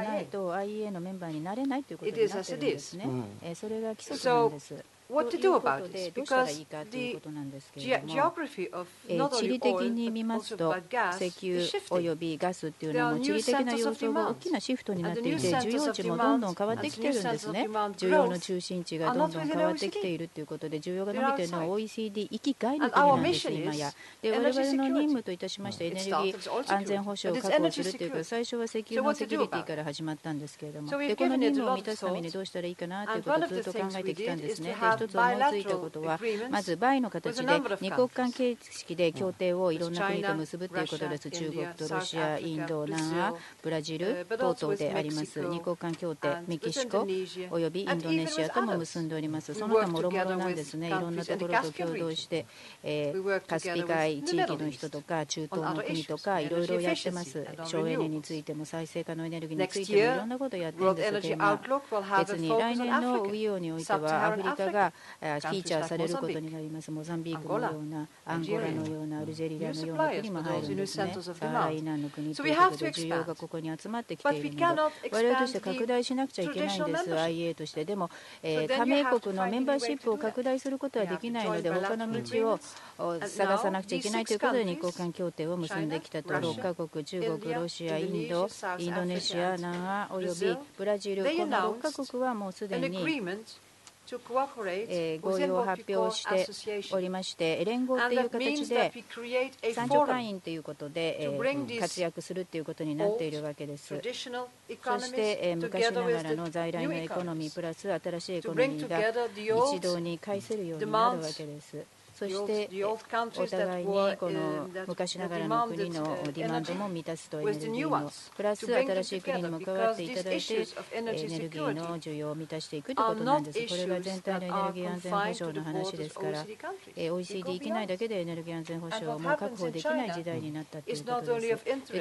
IEA. It is as it is. So, what to do about this? Because the geography of not only oil, but also about gas is shifting. There are new centers of demand, and the new centers of demand and the new centers of demand growth are not within OECD. They're outside. And our mission is energy security. It started as oil security, but it's energy security. So what to do about it? So we've given it a lot of thought, and one of the things we did is to have bilateral agreements まずバイの with 形 a で number of 二国間 countries. 形式で協定をいろんな国と結ぶということです。中国とロシア、インド、南ア、ブラジル等々であります二国間協定、メキシコおよびインドネシアとも結んでおります。その他もろもろなんですね。いろんなところと共同して、カスピ海地域の人とか中東の国とかいろいろやってます。省エネについても再生可能エネルギーについてもいろんなことをやってるんですけども、別に来年のウィオにおいてはアフリカがフィーチャーされることになります。モザンビークのようなアンゴラのようなアルジェリアのような国も入るんですね。サハラ以南の国ということで需要がここに集まってきているので、我々として拡大しなくちゃいけないんです。IEA としてでも、加盟国のメンバーシップを拡大することはできないので、他の道を探さなくちゃいけないということで日韓関協定を結んできたと。6カ国、中国、ロシア、インド、インドネシア、南アおよびブラジル、この6カ国はもうすでに合意を発表しておりまして、連合という形で参助会員ということで活躍するということになっているわけです。そして昔ながらの在来のエコノミープラス新しいエコノミーが一堂に会せるようになるわけです。そしてお互いにこの昔ながらの国のディマンドも満たすとエネルギーのプラス新しい国にも加わっていただいてエネルギーの需要を満たしていくということなんです。これが全体のエネルギー安全保障の話ですから、OECD 域内だけでエネルギー安全保障をもう確保できない時代になったということです。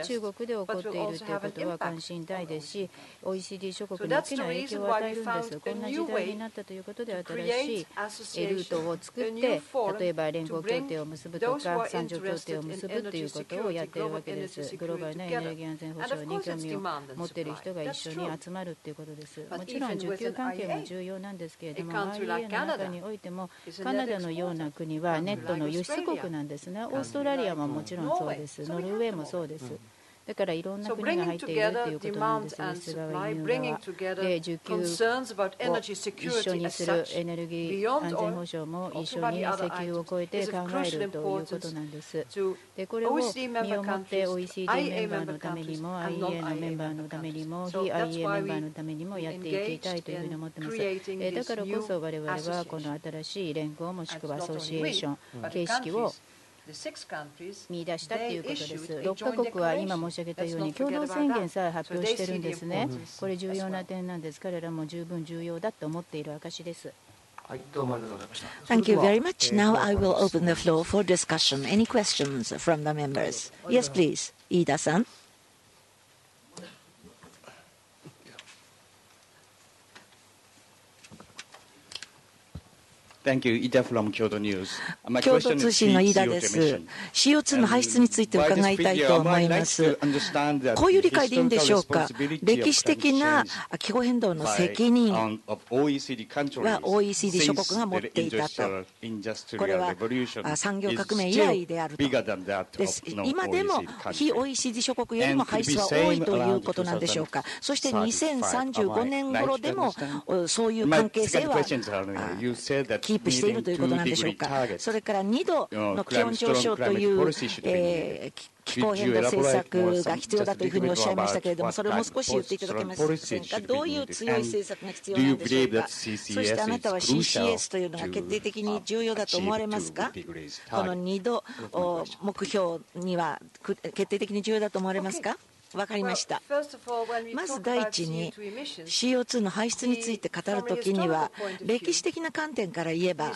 中国で起こっているということは関心大ですし、OECD 諸国に大きな影響を与えるんです。こんな時代になったということで新しいルートを作って例えば連合協定を結ぶとか三条協定を結ぶということをやっているわけです。グローバルなエネルギー安全保障に興味を持っている人が一緒に集まるということです。もちろん需給関係も重要なんですけれども IEA の中においてもカナダのような国はネットの輸出国なんですね。オーストラリアももちろんそうです。ノルウェーもそうです。だからいろんな国が入っているということなんです。輸出側、輸入側で需給を一緒にするエネルギー安全保障も一緒に石油を超えて考えるということなんです。でこれを身をもって OECD メンバーのためにも IEA のメンバーのためにも非 IEA メンバーのためにもやっていきたいというふうに思っています。だからこそ我々はこの新しい連合もしくはアソシエーション形式を見出したということです。6カ国は今申し上げたように共同宣言さえ発表しているんですね。これ重要な点なんです。彼らも十分重要だと思っている証です。 Thank you very much. Now I will open the floor for discussion. Any questions from the members? Yes, please. Iida-san. 共同通信の飯田です。CO2 の排出について伺いたいと思います。こういう理解でいいんでしょうか。歴史的な気候変動の責任は OECD 諸国が持っていたと。これは産業革命以来であるとです。今でも非 OECD 諸国よりも排出は多いということなんでしょうか。そして2035年頃でもそういう関係性はキープしているということなんでしょうか。それから2度の気温上昇という気候変動政策が必要だというふうにおっしゃいましたけれども、それをもう少し言っていただけませんか。どういう強い政策が必要なんでしょうか。そしてあなたは CCS というのが決定的に重要だと思われますか。この2度目標には決定的に重要だと思われますか。わかりました。まず第一に CO2 の排出について語るときには歴史的な観点から言えば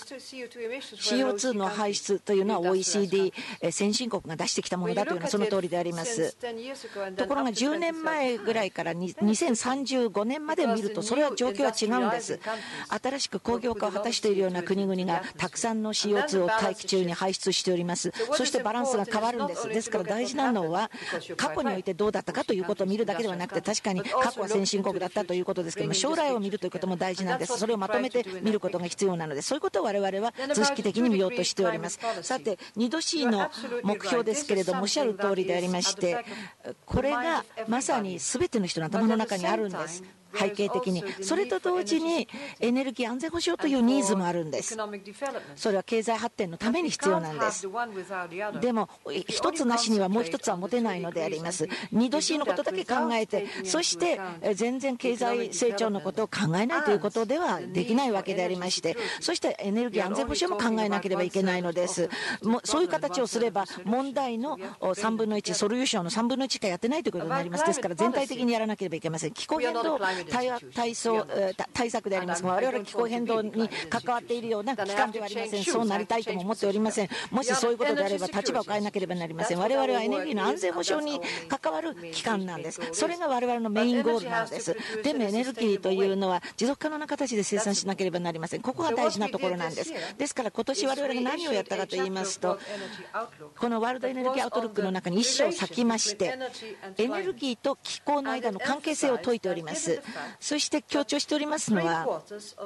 CO2 の排出というのは OECD 先進国が出してきたものだというのはその通りであります。ところが10年前ぐらいから2035年まで見るとそれは状況は違うんです。新しく工業化を果たしているような国々がたくさんの CO2 を大気中に排出しております。そしてバランスが変わるんです。ですから大事なのは過去においてどうだったかということを見るだけではなくて、確かに過去は先進国だったということですけれども、将来を見るということも大事なんです。それをまとめて見ることが必要なので、そういうことを我々は図式的に見ようとしております。さて2度 C の目標ですけれども、おっしゃる通りでありまして、これがまさに全ての人の頭の中にあるんです。背景的に。それと同時にエネルギー安全保障というニーズもあるんです。それは経済発展のために必要なんです。でも一つなしにはもう一つは持てないのであります。2度 C のことだけ考えて、そして全然経済成長のことを考えないということではできないわけでありまして、そしてエネルギー安全保障も考えなければいけないのです。そういう形をすれば問題の3分の1、ソリューションの3分の1しかやってないということになります。ですから全体的にやらなければいけません。気候変動対策でありますが、我々は気候変動に関わっているような機関ではありません。そうなりたいとも思っておりません。もしそういうことであれば立場を変えなければなりません。我々はエネルギーの安全保障に関わる機関なんです。それが我々のメインゴールなんです。でもエネルギーというのは持続可能な形で生産しなければなりません。ここが大事なところなんです。ですから今年我々が何をやったかと言いますと、このワールドエネルギーアウトルックの中に一章割きまして、エネルギーと気候の間の関係性を説いております。そして強調しておりますのは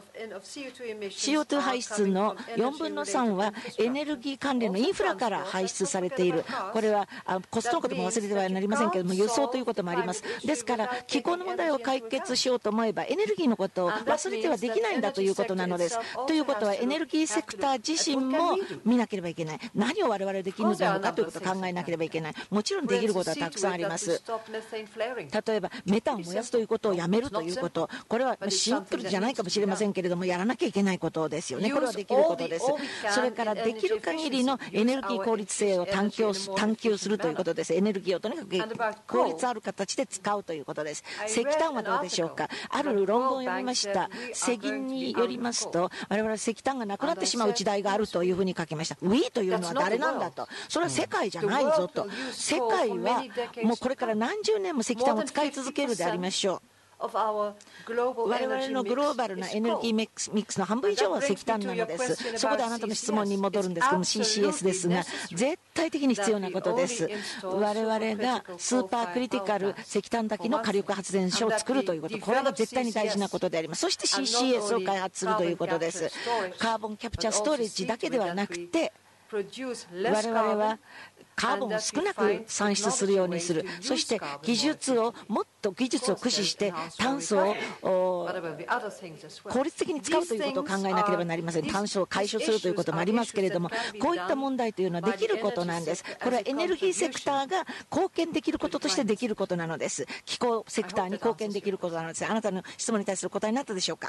CO2 排出の4分の3はエネルギー関連のインフラから排出されている。これはコストのことも忘れてはなりませんけれども、輸送ということもあります。ですから気候の問題を解決しようと思えばエネルギーのことを忘れてはできないんだということなのです。ということはエネルギーセクター自身も見なければいけない。何を我々できるのかということを考えなければいけない。もちろんできることはたくさんあります。例えばメタンを燃やすということをやめるということ、これはシンプルじゃないかもしれませんけれども、やらなきゃいけないことですよね。これはできることです。それからできる限りのエネルギー効率性を探求するということです。エネルギーをとにかく効率ある形で使うということです。石炭はどうでしょうか。ある論文を読みました。世銀によりますと、我々は石炭がなくなってしまう時代があるというふうに書きました。ウィーというのは誰なんだと。それは世界じゃないぞと。世界はもうこれから何十年も石炭を使い続けるでありましょう。我々のグローバルなエネルギーミックスの半分以上は石炭なのです。そこであなたの質問に戻るんですけども、 CCS ですが絶対的に必要なことです。我々がスーパークリティカル石炭炊きの火力発電所を作るということ、これが絶対に大事なことであります。そして CCS を開発するということです。カーボンキャプチャーストレッジだけではなくて、我々はカーボンを少なく産出するようにする。そしてもっと技術を駆使して炭素を効率的に使うということを考えなければなりません。炭素を回収するということもありますけれども、こういった問題というのはできることなんです。これはエネルギーセクターが貢献できることとしてできることなのです。気候セクターに貢献できることなのです。あなたの質問に対する答えになったでしょうか。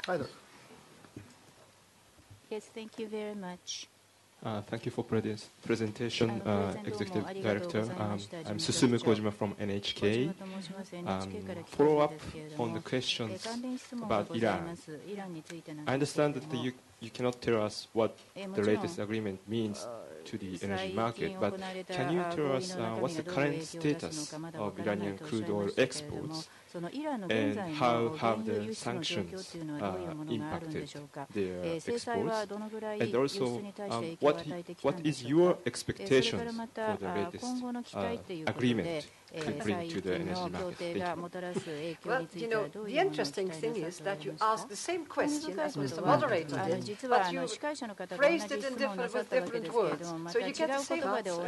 Yes, thank you very much. Thank you for presentation, Executive Director. I'm Susumu Kojima from NHK. Follow up on the questions about Iran. I understand that you cannot tell us what the latest agreement means to the energy market, but can you tell us what's the current status of Iranian crude oil exports and how have the sanctions impacted their exports? And also, what is your expectations for the latest agreement could bring to the energy market? Well, the interesting thing is that you ask the same question as Mr. Moderator did, but you phrased it with different words. So you get the same answer.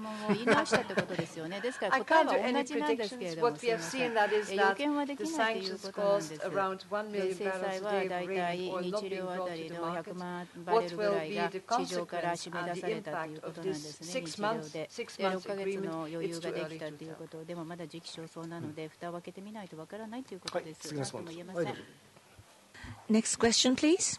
I can't do any predictions. What we have seen that is that the sanctions caused around 1 million barrels a day of Iranian oil not being brought to the market. What will be the consequence and the impact of this 6 months agreement? It's too early to tell. でもまだ時期尚早なので蓋を開けてみないとわからないということです。何とも言えません。 Next question, please.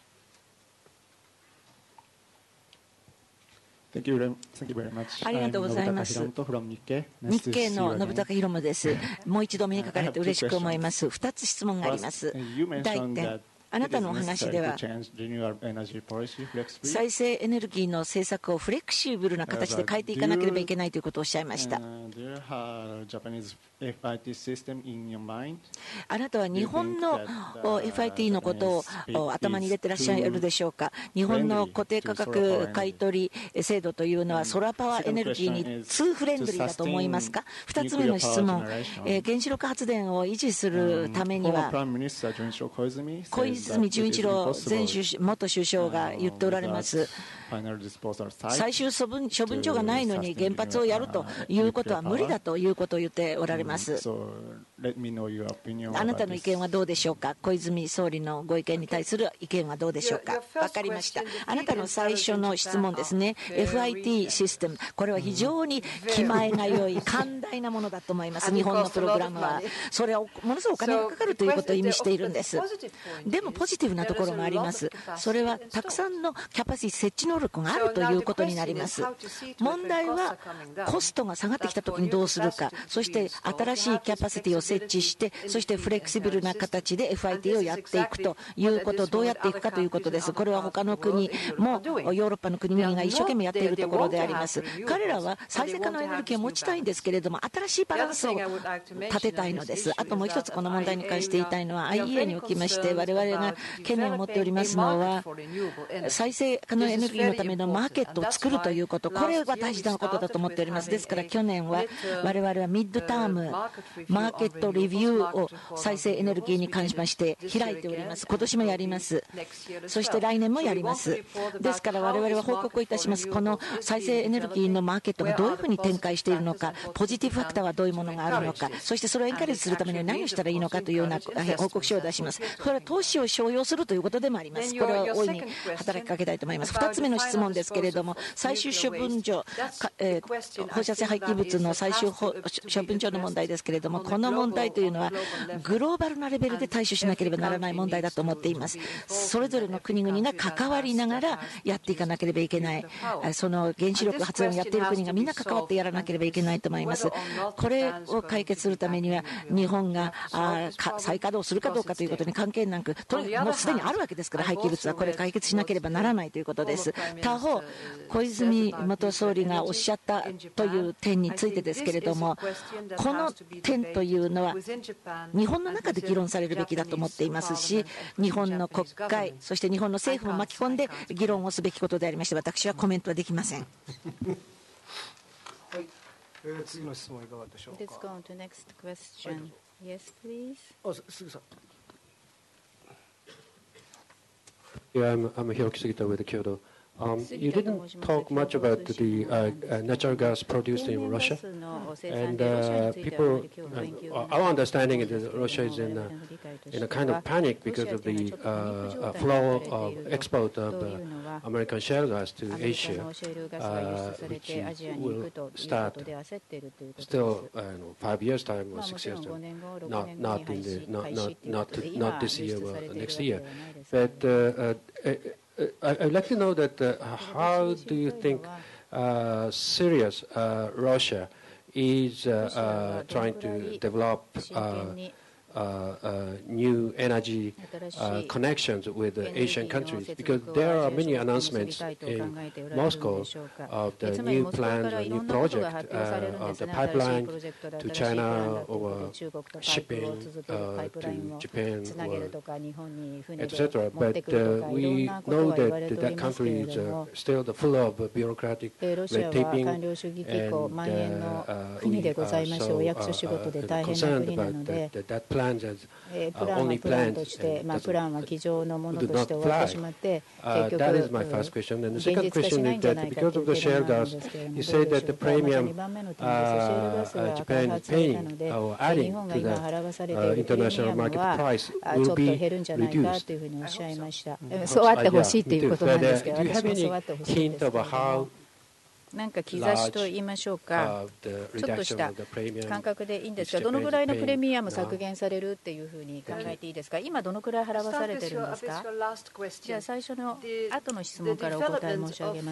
Thank you very much. ありがとうございます。日経の信高博文です。もう一度目にかかれて嬉しく思います。2つ質問があります。第1点。あなたのお話では再生エネルギーの政策をフレキシブルな形で変えていかなければいけないということをおっしゃいました。あなたは日本の FIT のことを頭に入れていらっしゃるでしょうか。日本の固定価格買取制度というのはソラーパワーエネルギーにツーフレンドリーだと思いますか。2つ目の質問、原子力発電を維持するためには小泉純一郎前元首相が言っておられます。最終処分所がないのに原発をやるということは無理だということを言っておられます。あなたの意見はどうでしょうか。小泉総理のご意見に対する意見はどうでしょうか。わかりました。あなたの最初の質問ですね。FIT システム、これは非常に気前が良い寛大なものだと思います。日本のプログラムはそれはものすごくお金がかかるということを意味しているんです。でもポジティブなところもあります。それはたくさんのキャパシティ設置能力があるということになります。問題はコストが下がってきたときにどうするか、そして新しいキャパシティを設置して、そしてフレキシブルな形で FIT をやっていくということをどうやっていくかということです。これは他の国もヨーロッパの国々が一生懸命やっているところであります。彼らは再生可能エネルギーを持ちたいんですけれども、新しいバランスを立てたいのです。あともう一つこの問題に関して言いたいのは IEA におきまして我々が懸念を持っておりますのは再生可能エネルギーのためのマーケットを作るということ、これは大事なことだと思っております。ですから去年は我々はミッドタームマーケットレビューを再生エネルギーに関しまして開いております。今年もやります。そして来年もやります。ですから我々は報告をいたします。この再生エネルギーのマーケットがどういうふうに展開しているのか、ポジティブファクターはどういうものがあるのか、そしてそれをエンカレッジするためには何をしたらいいのかというような報告書を出します。これは投資を商用するということでもあります。これは大いに働きかけたいと思います。2つ目の質問ですけれども、最終処分所、放射性廃棄物の最終処分所の問題ですけれども、この問題というのはグローバルなレベルで対処しなければならない問題だと思っています。それぞれの国々が関わりながらやっていかなければいけない、その原子力発電をやっている国がみんな関わってやらなければいけないと思います。これを解決するためには日本が再稼働するかどうかということに関係なく、もうすでにあるわけですから、廃棄物はこれ解決しなければならないということです。他方、小泉元総理がおっしゃったという点についてですけれども、この点というのは日本の中で議論されるべきだと思っていますし、日本の国会、そして日本の政府も巻き込んで議論をすべきことでありまして、私はコメントはできません。 次の質問いかがでしょうか。 Let's go on to next question. Yes, please. 杉さん。 Yeah, I'm Hiroki Sugita with Kyoto. You didn't talk much about the natural gas produced in Russia, and people. Our understanding is that Russia is in a kind of panic because of the flow of export of American shale gas to Asia, which will start still 5 years time or 6 years time, not this year or next year, but. I'd like to know that how do you think serious Russia is trying to develop new energy connections with the Asian countries, because there are many announcements in Moscow of the new plans or new project of the pipeline to China or shipping to Japan or etc. But we know that that country is still full of bureaucratic red taping, and we are so concerned about that plan as only plans do not fly. That is my first question. And the second question is that because of the shale gas, you say that the premium Japan is paying or adding to the international market price will be reduced. Soあってほしいということなんですけど、 Do you have any hint of how なんか兆しと言いましょうか、ちょっとした感覚でいいんですが、どのぐらいのプレミアム削減されるっていうふうに考えていいですか。今どのくらい払わされてるんですか。じゃあ最初の後の質問からお答え申し上げます。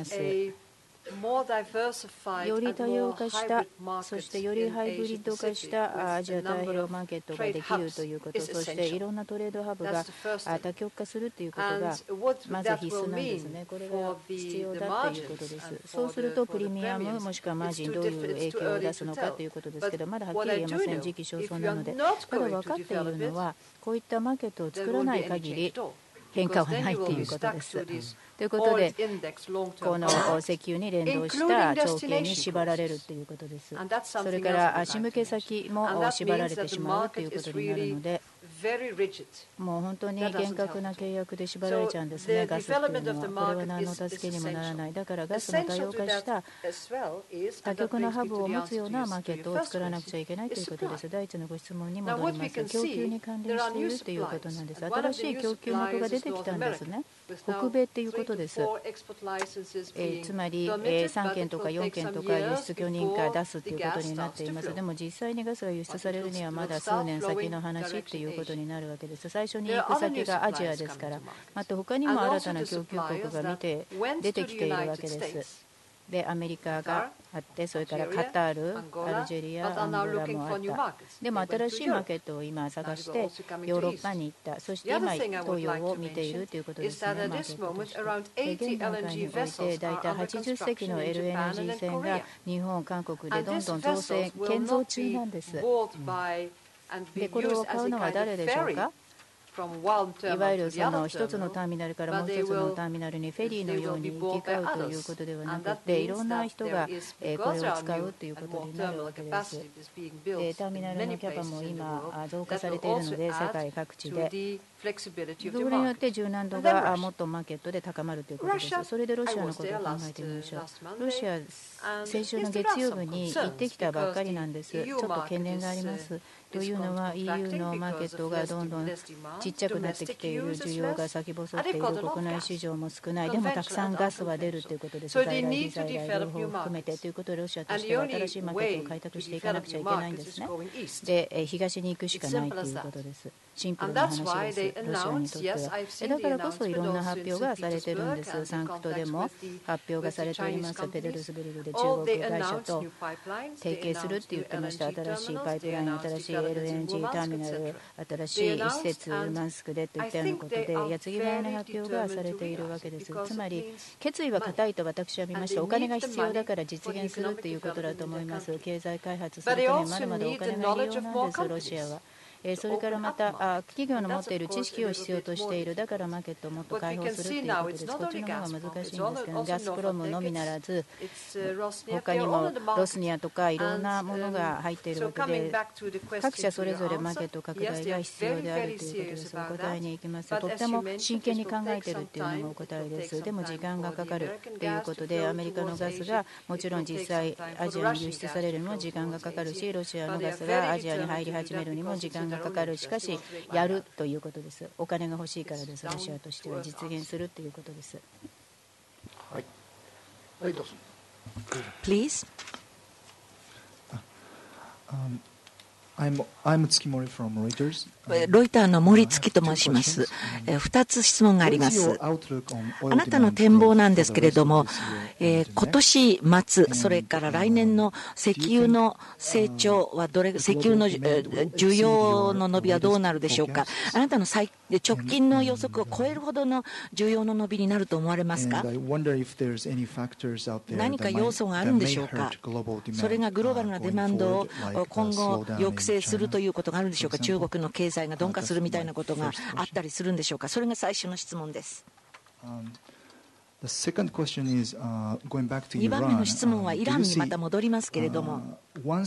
より多様化した、そしてよりハイブリッド化したアジア太平洋マーケットができるということ、そしていろんなトレードハブが多極化するということがまず必須なんですね。これが必要だということです。そうするとプレミアムもしくはマージンどういう影響を出すのかということですけど、まだはっきり言えません。時期尚早なので。ただ分かっているのは、こういったマーケットを作らない限り変化はないということです。ということで、この石油に連動した長期に縛られるということです。それから足向け先も縛られてしまうということになるので、もう本当に厳格な契約で縛られちゃうんですね、ガスっていうのは。これは何の助けにもならない。だからガスの多様化した多極なハブを持つようなマーケットを作らなくちゃいけないということです。第一のご質問に戻ります。供給に関連しているということなんです。新しい供給元が出てきたんですね。北米っていうことです。つまり3件とか4件とか輸出許認可出すということになっています。でも実際にガスが輸出されるにはまだ数年先の話ということになるわけです。最初に行く先がアジアですから、また他にも新たな供給国が出てきているわけです。でアメリカがあって、それからカタール、アルジェリア、アンゴラもあった。でも新しいマーケットを今探してヨーロッパに行った。そして今東洋を見ているということですね、マーケットとして。現段階において大体80隻の LNG 船が日本、韓国でどんどん建造中なんです。でこれを買うのは誰でしょうか。いわゆるその一つのターミナルからもう一つのターミナルにフェリーのように行き交うということではなくて、いろんな人がこれを使うということになるわけです。ターミナルのキャパも今増加されているので、世界各地でそれによって柔軟度がもっとマーケットで高まるということです。それでロシアのことを考えてみましょう。ロシア先週の月曜日に行ってきたばっかりなんです。ちょっと懸念があります。というのは EU のマーケットがどんどんちっちゃくなってきている、需要が先細っている、国内市場も少ない、でもたくさんガスは出るということです。在来、非在来両方含めてということで、ロシアとしては新しいマーケットを開拓していかなくちゃいけないんですね。で、東に行くしかないということです。シンプルな話です、ロシアにとっては。だからこそいろんな発表がされているんです。サンクトでも発表がされております。ペテルスブルクで中国会社と提携するって言ってました。新しいパイプライン、新しいLNG ターミナル、新しい施設、マスクでといったようなことで、矢継ぎ早の発表がされているわけです。つまり、決意は固いと私は見ました。お金が必要だから実現するということだと思います。経済開発するためにまだまだお金が必要なんです、ロシアは。それからまた企業の持っている知識を必要としている。だからマーケットをもっと開放するということです。こっちの方が難しいんですけど、ガスプロムのみならず他にもロスニアとかいろんなものが入っているわけで、各社それぞれマーケット拡大が必要であるということです。お答えに行きます。とっても真剣に考えているというのがお答えです。でも時間がかかるということで、アメリカのガスがもちろん実際アジアに輸出されるにも時間がかかるし、ロシアのガスがアジアに入り始めるにも時間がかかる。しかしやるということです。お金が欲しいからです。ロシアとしては実現するということです。 はい。はい、どうぞ。 Please. ロイターの森月と申します。2つ質問があります。あなたの展望なんですけれども、今年末、それから来年の石油の成長は石油の需要の伸びはどうなるでしょうか。あなたの直近の予測を超えるほどの需要の伸びになると思われますか。何か要素があるんでしょうか。それがグローバルなデマンドを今後抑制するということがあるんでしょうか。中国の経済が鈍化するみたいなことがあったりするんでしょうか。それが最初の質問です。2番目の質問はイランにまた戻りますけれども、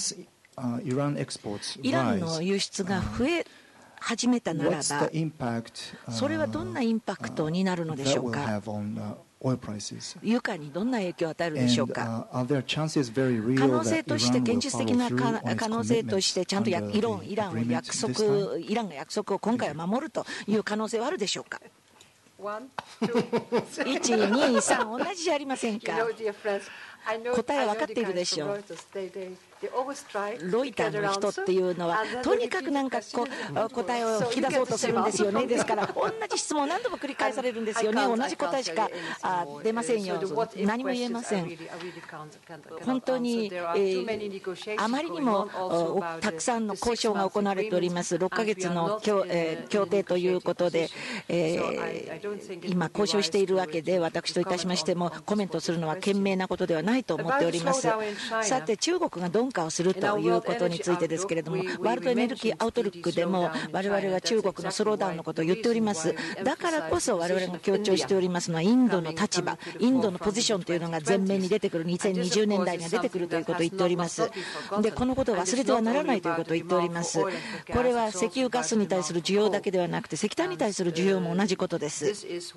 イランの輸出が増え始めたならば、それはどんなインパクトになるのでしょうか。油価にどんな影響を与えるでしょうか。可能性として、現実的な可能性として、ちゃんとイランが約束を今回は守るという可能性はあるでしょうか。1、2、3、同じじゃありませんか。答えは分かっているでしょう。ロイターの人っていうのはとにかくなんか答えを引き出そうとするんですよね。ですから同じ質問を何度も繰り返されるんですよね。同じ答えしか出ませんよ。何も言えません。本当にあまりにもたくさんの交渉が行われております。6ヶ月の協定ということで今交渉しているわけで、私といたしましてもコメントするのは賢明なことではないと思っております。さて、中国が鈍化をするということについてですけれども、ワールドエネルギーアウトルックでも我々は中国のスローダウンのことを言っております。だからこそ我々が強調しておりますのは、インドの立場、インドのポジションというのが前面に出てくる、2020年代には出てくるということを言っております。で、このことを忘れてはならないということを言っております。これは石油ガスに対する需要だけではなくて、石炭に対する需要も同じことです。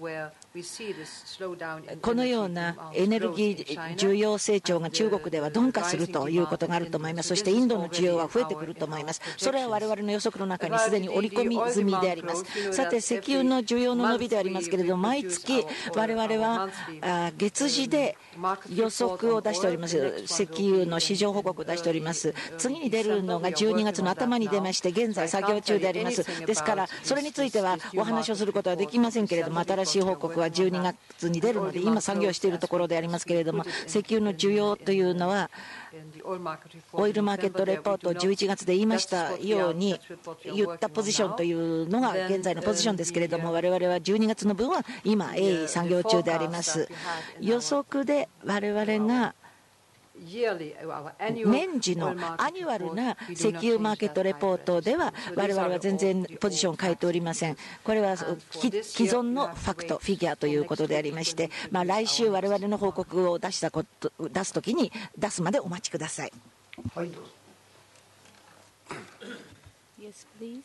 このようなエネルギー需要成長が中国では鈍化するということがあると思います。そしてインドの需要は増えてくると思います。それは我々の予測の中にすでに織り込み済みであります。さて、石油の需要の伸びでありますけれども、毎月我々は月次で予測を出しております。石油の市場報告を出しております。次に出るのが12月の頭に出まして、現在作業中であります。ですからそれについてはお話をすることはできませんけれども、新しい報告は12月に出るので今作業しているところでありますけれども、石油の需要というのはオイルマーケットレポート11月で言いましたように、言ったポジションというのが現在のポジションですけれども、我々は12月の分は今鋭意作業中であります。予測で我々が年次のアニュアルな石油マーケットレポートでは我々は全然ポジションを変えておりません。これは既存のファクト、フィギュアということでありまして、来週我々の報告を出すときに出すまでお待ちください。はい、どうぞ。 Yes, please.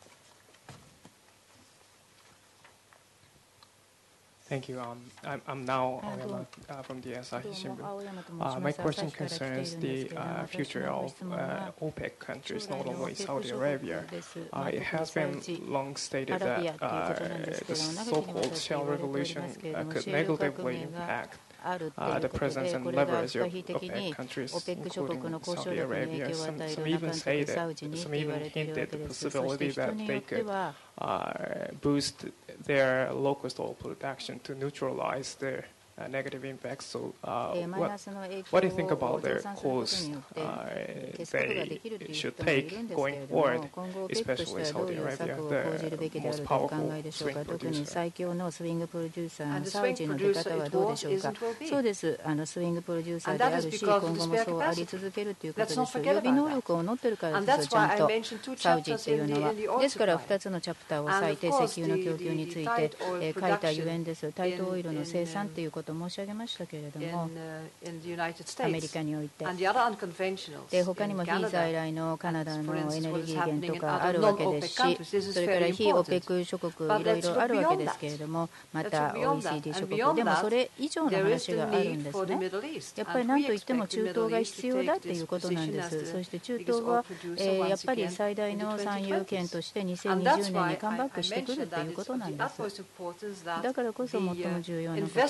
Thank you. I'm now Aoyama from the Asahi Shimbun. My question concerns the future of OPEC countries, not only Saudi Arabia. It has been long stated that the so-called shale revolution could negatively impact the presence and leverage of OPEC countries, including Saudi Arabia. Some even say that, some even hinted the possibility that they could boost their low-cost oil production to neutralize their negative impacts. So what do you think about their course they should take going forward, especially Saudi Arabia, the most powerful swing producer? And the swing producer, it was, isn't, will be. そうです。スイングプロデューサーであるし、今後もそうあり続けるということです。予備能力を持っているからです。ちゃんとサウジというのは。ですから2つのチャプターを割いて石油の供給について書いたゆえんです。対等オイルの生産ということ申し上げましたけれども、アメリカにおいてで他にも非在来のカナダのエネルギー源とかあるわけですし、それから非 OPEC 諸国いろいろあるわけですけれども、また OECD 諸国でもそれ以上の話があるんですね。やっぱり何といっても中東が必要だということなんです。そして中東はやっぱり最大の産油県として2020年にカムバックしてくるということなんです。だからこそ最も重要なことは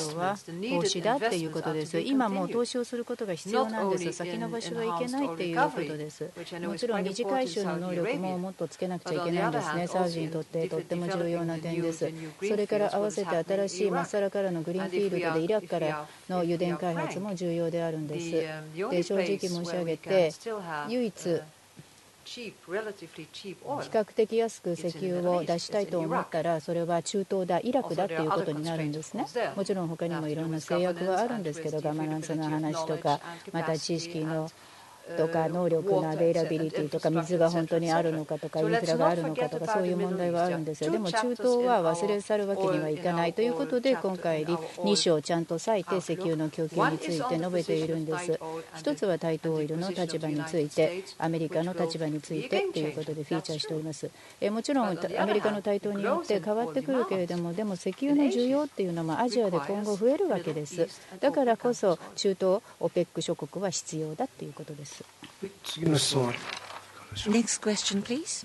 投資だっていうことです。今もう投資をすることが必要なんです。先延ばしはいけないっていうことです。もちろん二次回収の能力ももっとつけなくちゃいけないんですね。サウジにとってとっても重要な点です。それから合わせて新しいマッサラからのグリーンフィールドでイラクからの油田開発も重要であるんです。で、正直申し上げて、唯一比較的安く石油を出したいと思ったら、それは中東だ、イラクだということになるんですね。もちろん他にもいろんな制約はあるんですけど、ガバナンスの話とか、また知識のとか能力のアベイラビリティとか、水が本当にあるのかとか、インフラがあるのかとか、そういう問題はあるんですよ。でも中東は忘れ去るわけにはいかないということで、今回2章ちゃんと割いて石油の供給について述べているんです。一つはタイトオイルの立場について、アメリカの立場についてということでフィーチャーしております。もちろんアメリカの台頭によって変わってくるけれども、でも石油の需要っていうのもアジアで今後増えるわけです。だからこそ中東 OPEC 諸国は必要だということです。 次の質問。 Next question, please.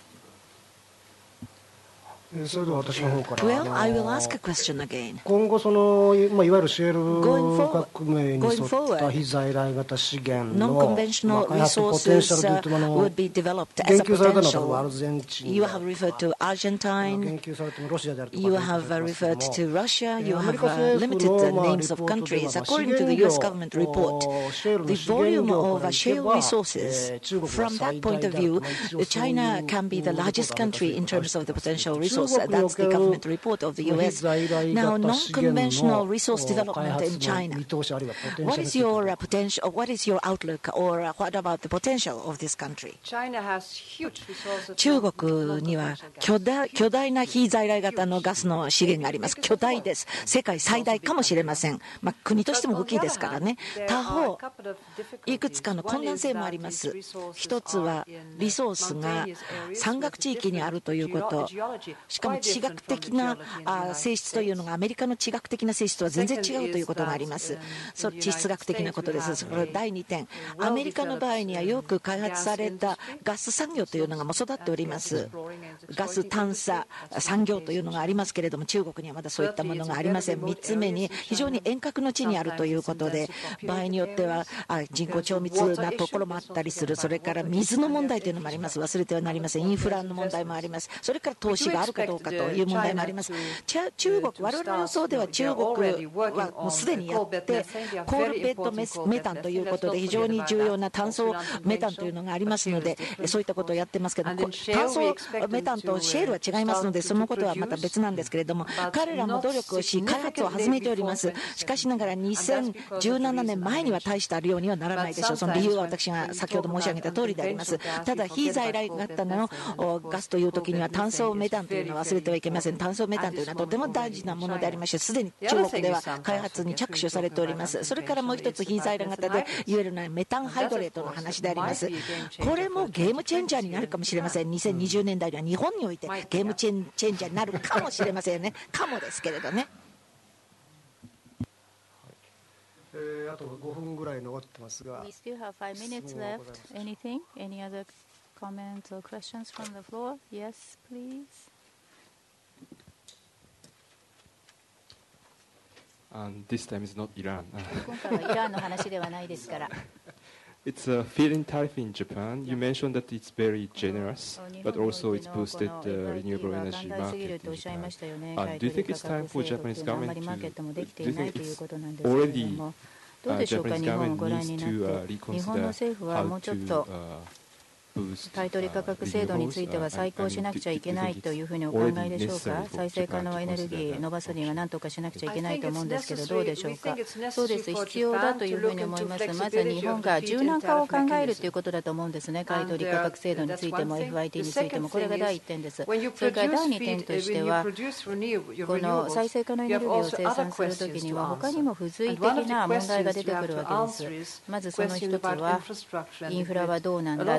それでは私の方から。 Well, I will ask a question again. 今後いわゆるシェール革命に沿った非在来型資源の開発ポテンシャルといっても言及されたのはアルゼンチン。 You have referred to Argentine. 言及されてもロシアであるとか。 You have referred to Russia. You have limited names of countries. According to the U.S. government report, the volume of shale resources, from that point of view, China can be the largest country in terms of the potential resources. That's the government report of the U.S. Now, non-conventional resource development in China. What is your potential? What is your outlook, or what about the potential of this country? 中国には巨大な非在来型のガスの資源があります。巨大です。世界最大かもしれません。国としても大きいですからね。他方、いくつかの困難性もあります。一つはリソースが山岳地域にあるということ。しかも地学的な性質というのがアメリカの地学的な性質とは全然違うということがあります。地質学的なことです。それ第2点、アメリカの場合にはよく開発されたガス産業というのがもう育っております。ガス探査産業というのがありますけれども、中国にはまだそういったものがありません。3つ目に非常に遠隔の地にあるということで、場合によっては人口超密なところもあったりする。それから水の問題というのもあります。忘れてはなりません。インフラの問題もあります。それから投資があるかどうかという問題もあります。中国、我々の予想では中国はもうすでにやってコールベッドメタンということで非常に重要な炭素メタンというのがありますので、そういったことをやってますけど、炭素メタンとシェールは違いますので、そのことはまた別なんですけれども、彼らも努力をし開発を始めております。しかしながら2017年前には大した量にはならないでしょう。その理由は私が先ほど申し上げた通りであります。ただ非在来型のガスという時には炭素メタンというのは忘れてはいけません。炭素メタンというのはとても大事なものでありまして、すでに中国では開発に着手されております。それからもう一つ非在来型でいわゆるメタンハイドレートの話であります。これもゲームチェンジャーになるかもしれません。2020年代には日本においてゲームチェンジャーになるかもしれませんね。かもですけれどね。 あと5分ぐらい残ってますが。 We still have 5 minutes left. Anything? Any other comments or questions from the floor? Yes, please. This time is not Iran. 今回はイランの話ではないですから。 It's a feed-in tariff in Japan. You mentioned that it's very generous, but also it's boosted the renewable energy market in Japan. Do you think it's time for Japanese government to? Do you think it's already Japanese government needs to reconsider how to 買取価格制度については再考しなくちゃいけないというふうにお考えでしょうか。再生可能エネルギー伸ばすには何とかしなくちゃいけないと思うんですけど、どうでしょうか。そうです、必要だというふうに思います。まず日本が柔軟化を考えるということだと思うんですね。買取価格制度についても FIT についても、これが第1点です。それから第2点としては、この再生可能エネルギーを生産するときには他にも付随的な問題が出てくるわけです。まずその一つはインフラはどうなんだ、グリッドは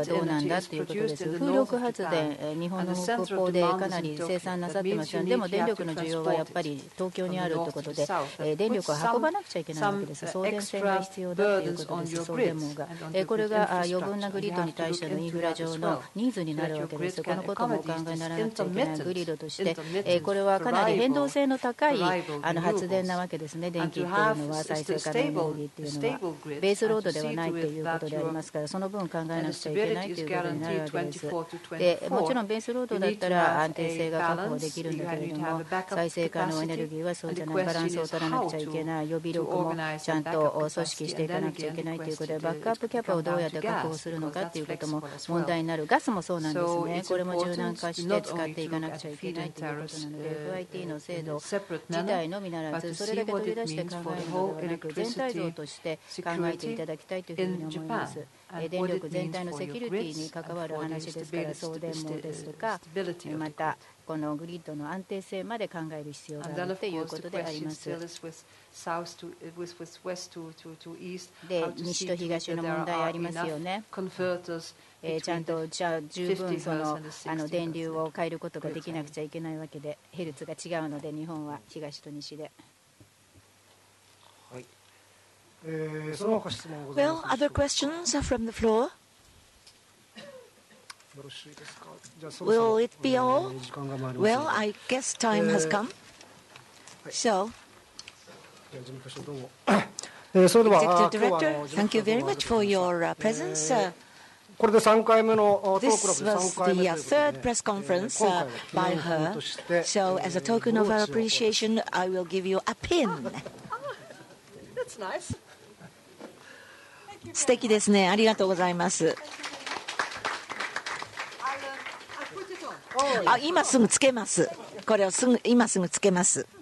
はどうなんだということです。風力発電、日本の北方でかなり生産なさってますが、でも電力の需要はやっぱり東京にあるということで、電力を運ばなくちゃいけないわけです。送電線が必要だということです。送電網が、これが余分なグリッドに対してのインフラ上のニーズになるわけです。このこともお考えにならなくちゃいけない。グリッドとして、これはかなり変動性の高い発電なわけですね。電気っていうのは再生可能エネルギーっていうのはベースロードではないということでありますから、その分考えなくちゃいけないということになるわけです。でもちろんベースロードだったら安定性が確保できるんだけれども、再生可能エネルギーはそうじゃない、バランスを取らなくちゃいけない、予備力もちゃんと組織していかなくちゃいけないということで、バックアップキャパをどうやって確保するのかということも問題になる。ガスもそうなんですね。これも柔軟化して使っていかなくちゃいけないということなので、FIT の制度自体のみならず、それだけ取り出して考えるのではなく、全体像として考えていただきたいというふうに思います。電力全体のセキュリティに関わる話ですから、送電網ですとか、またこのグリッドの安定性まで考える必要があるということであります。で、西と東の問題ありますよね。ちゃんと十分電流を変えることができなくちゃいけないわけで、ヘルツが違うので、日本は東と西で。 Well, other questions are from the floor? Will it be all? Well, I guess time has come. So, Executive Director, thank you very much for your presence. This was the third press conference by her. So, as a token of our appreciation, I will give you a pin. That's nice. 素敵ですね。ありがとうございます。今すぐつけます。これを今すぐつけます。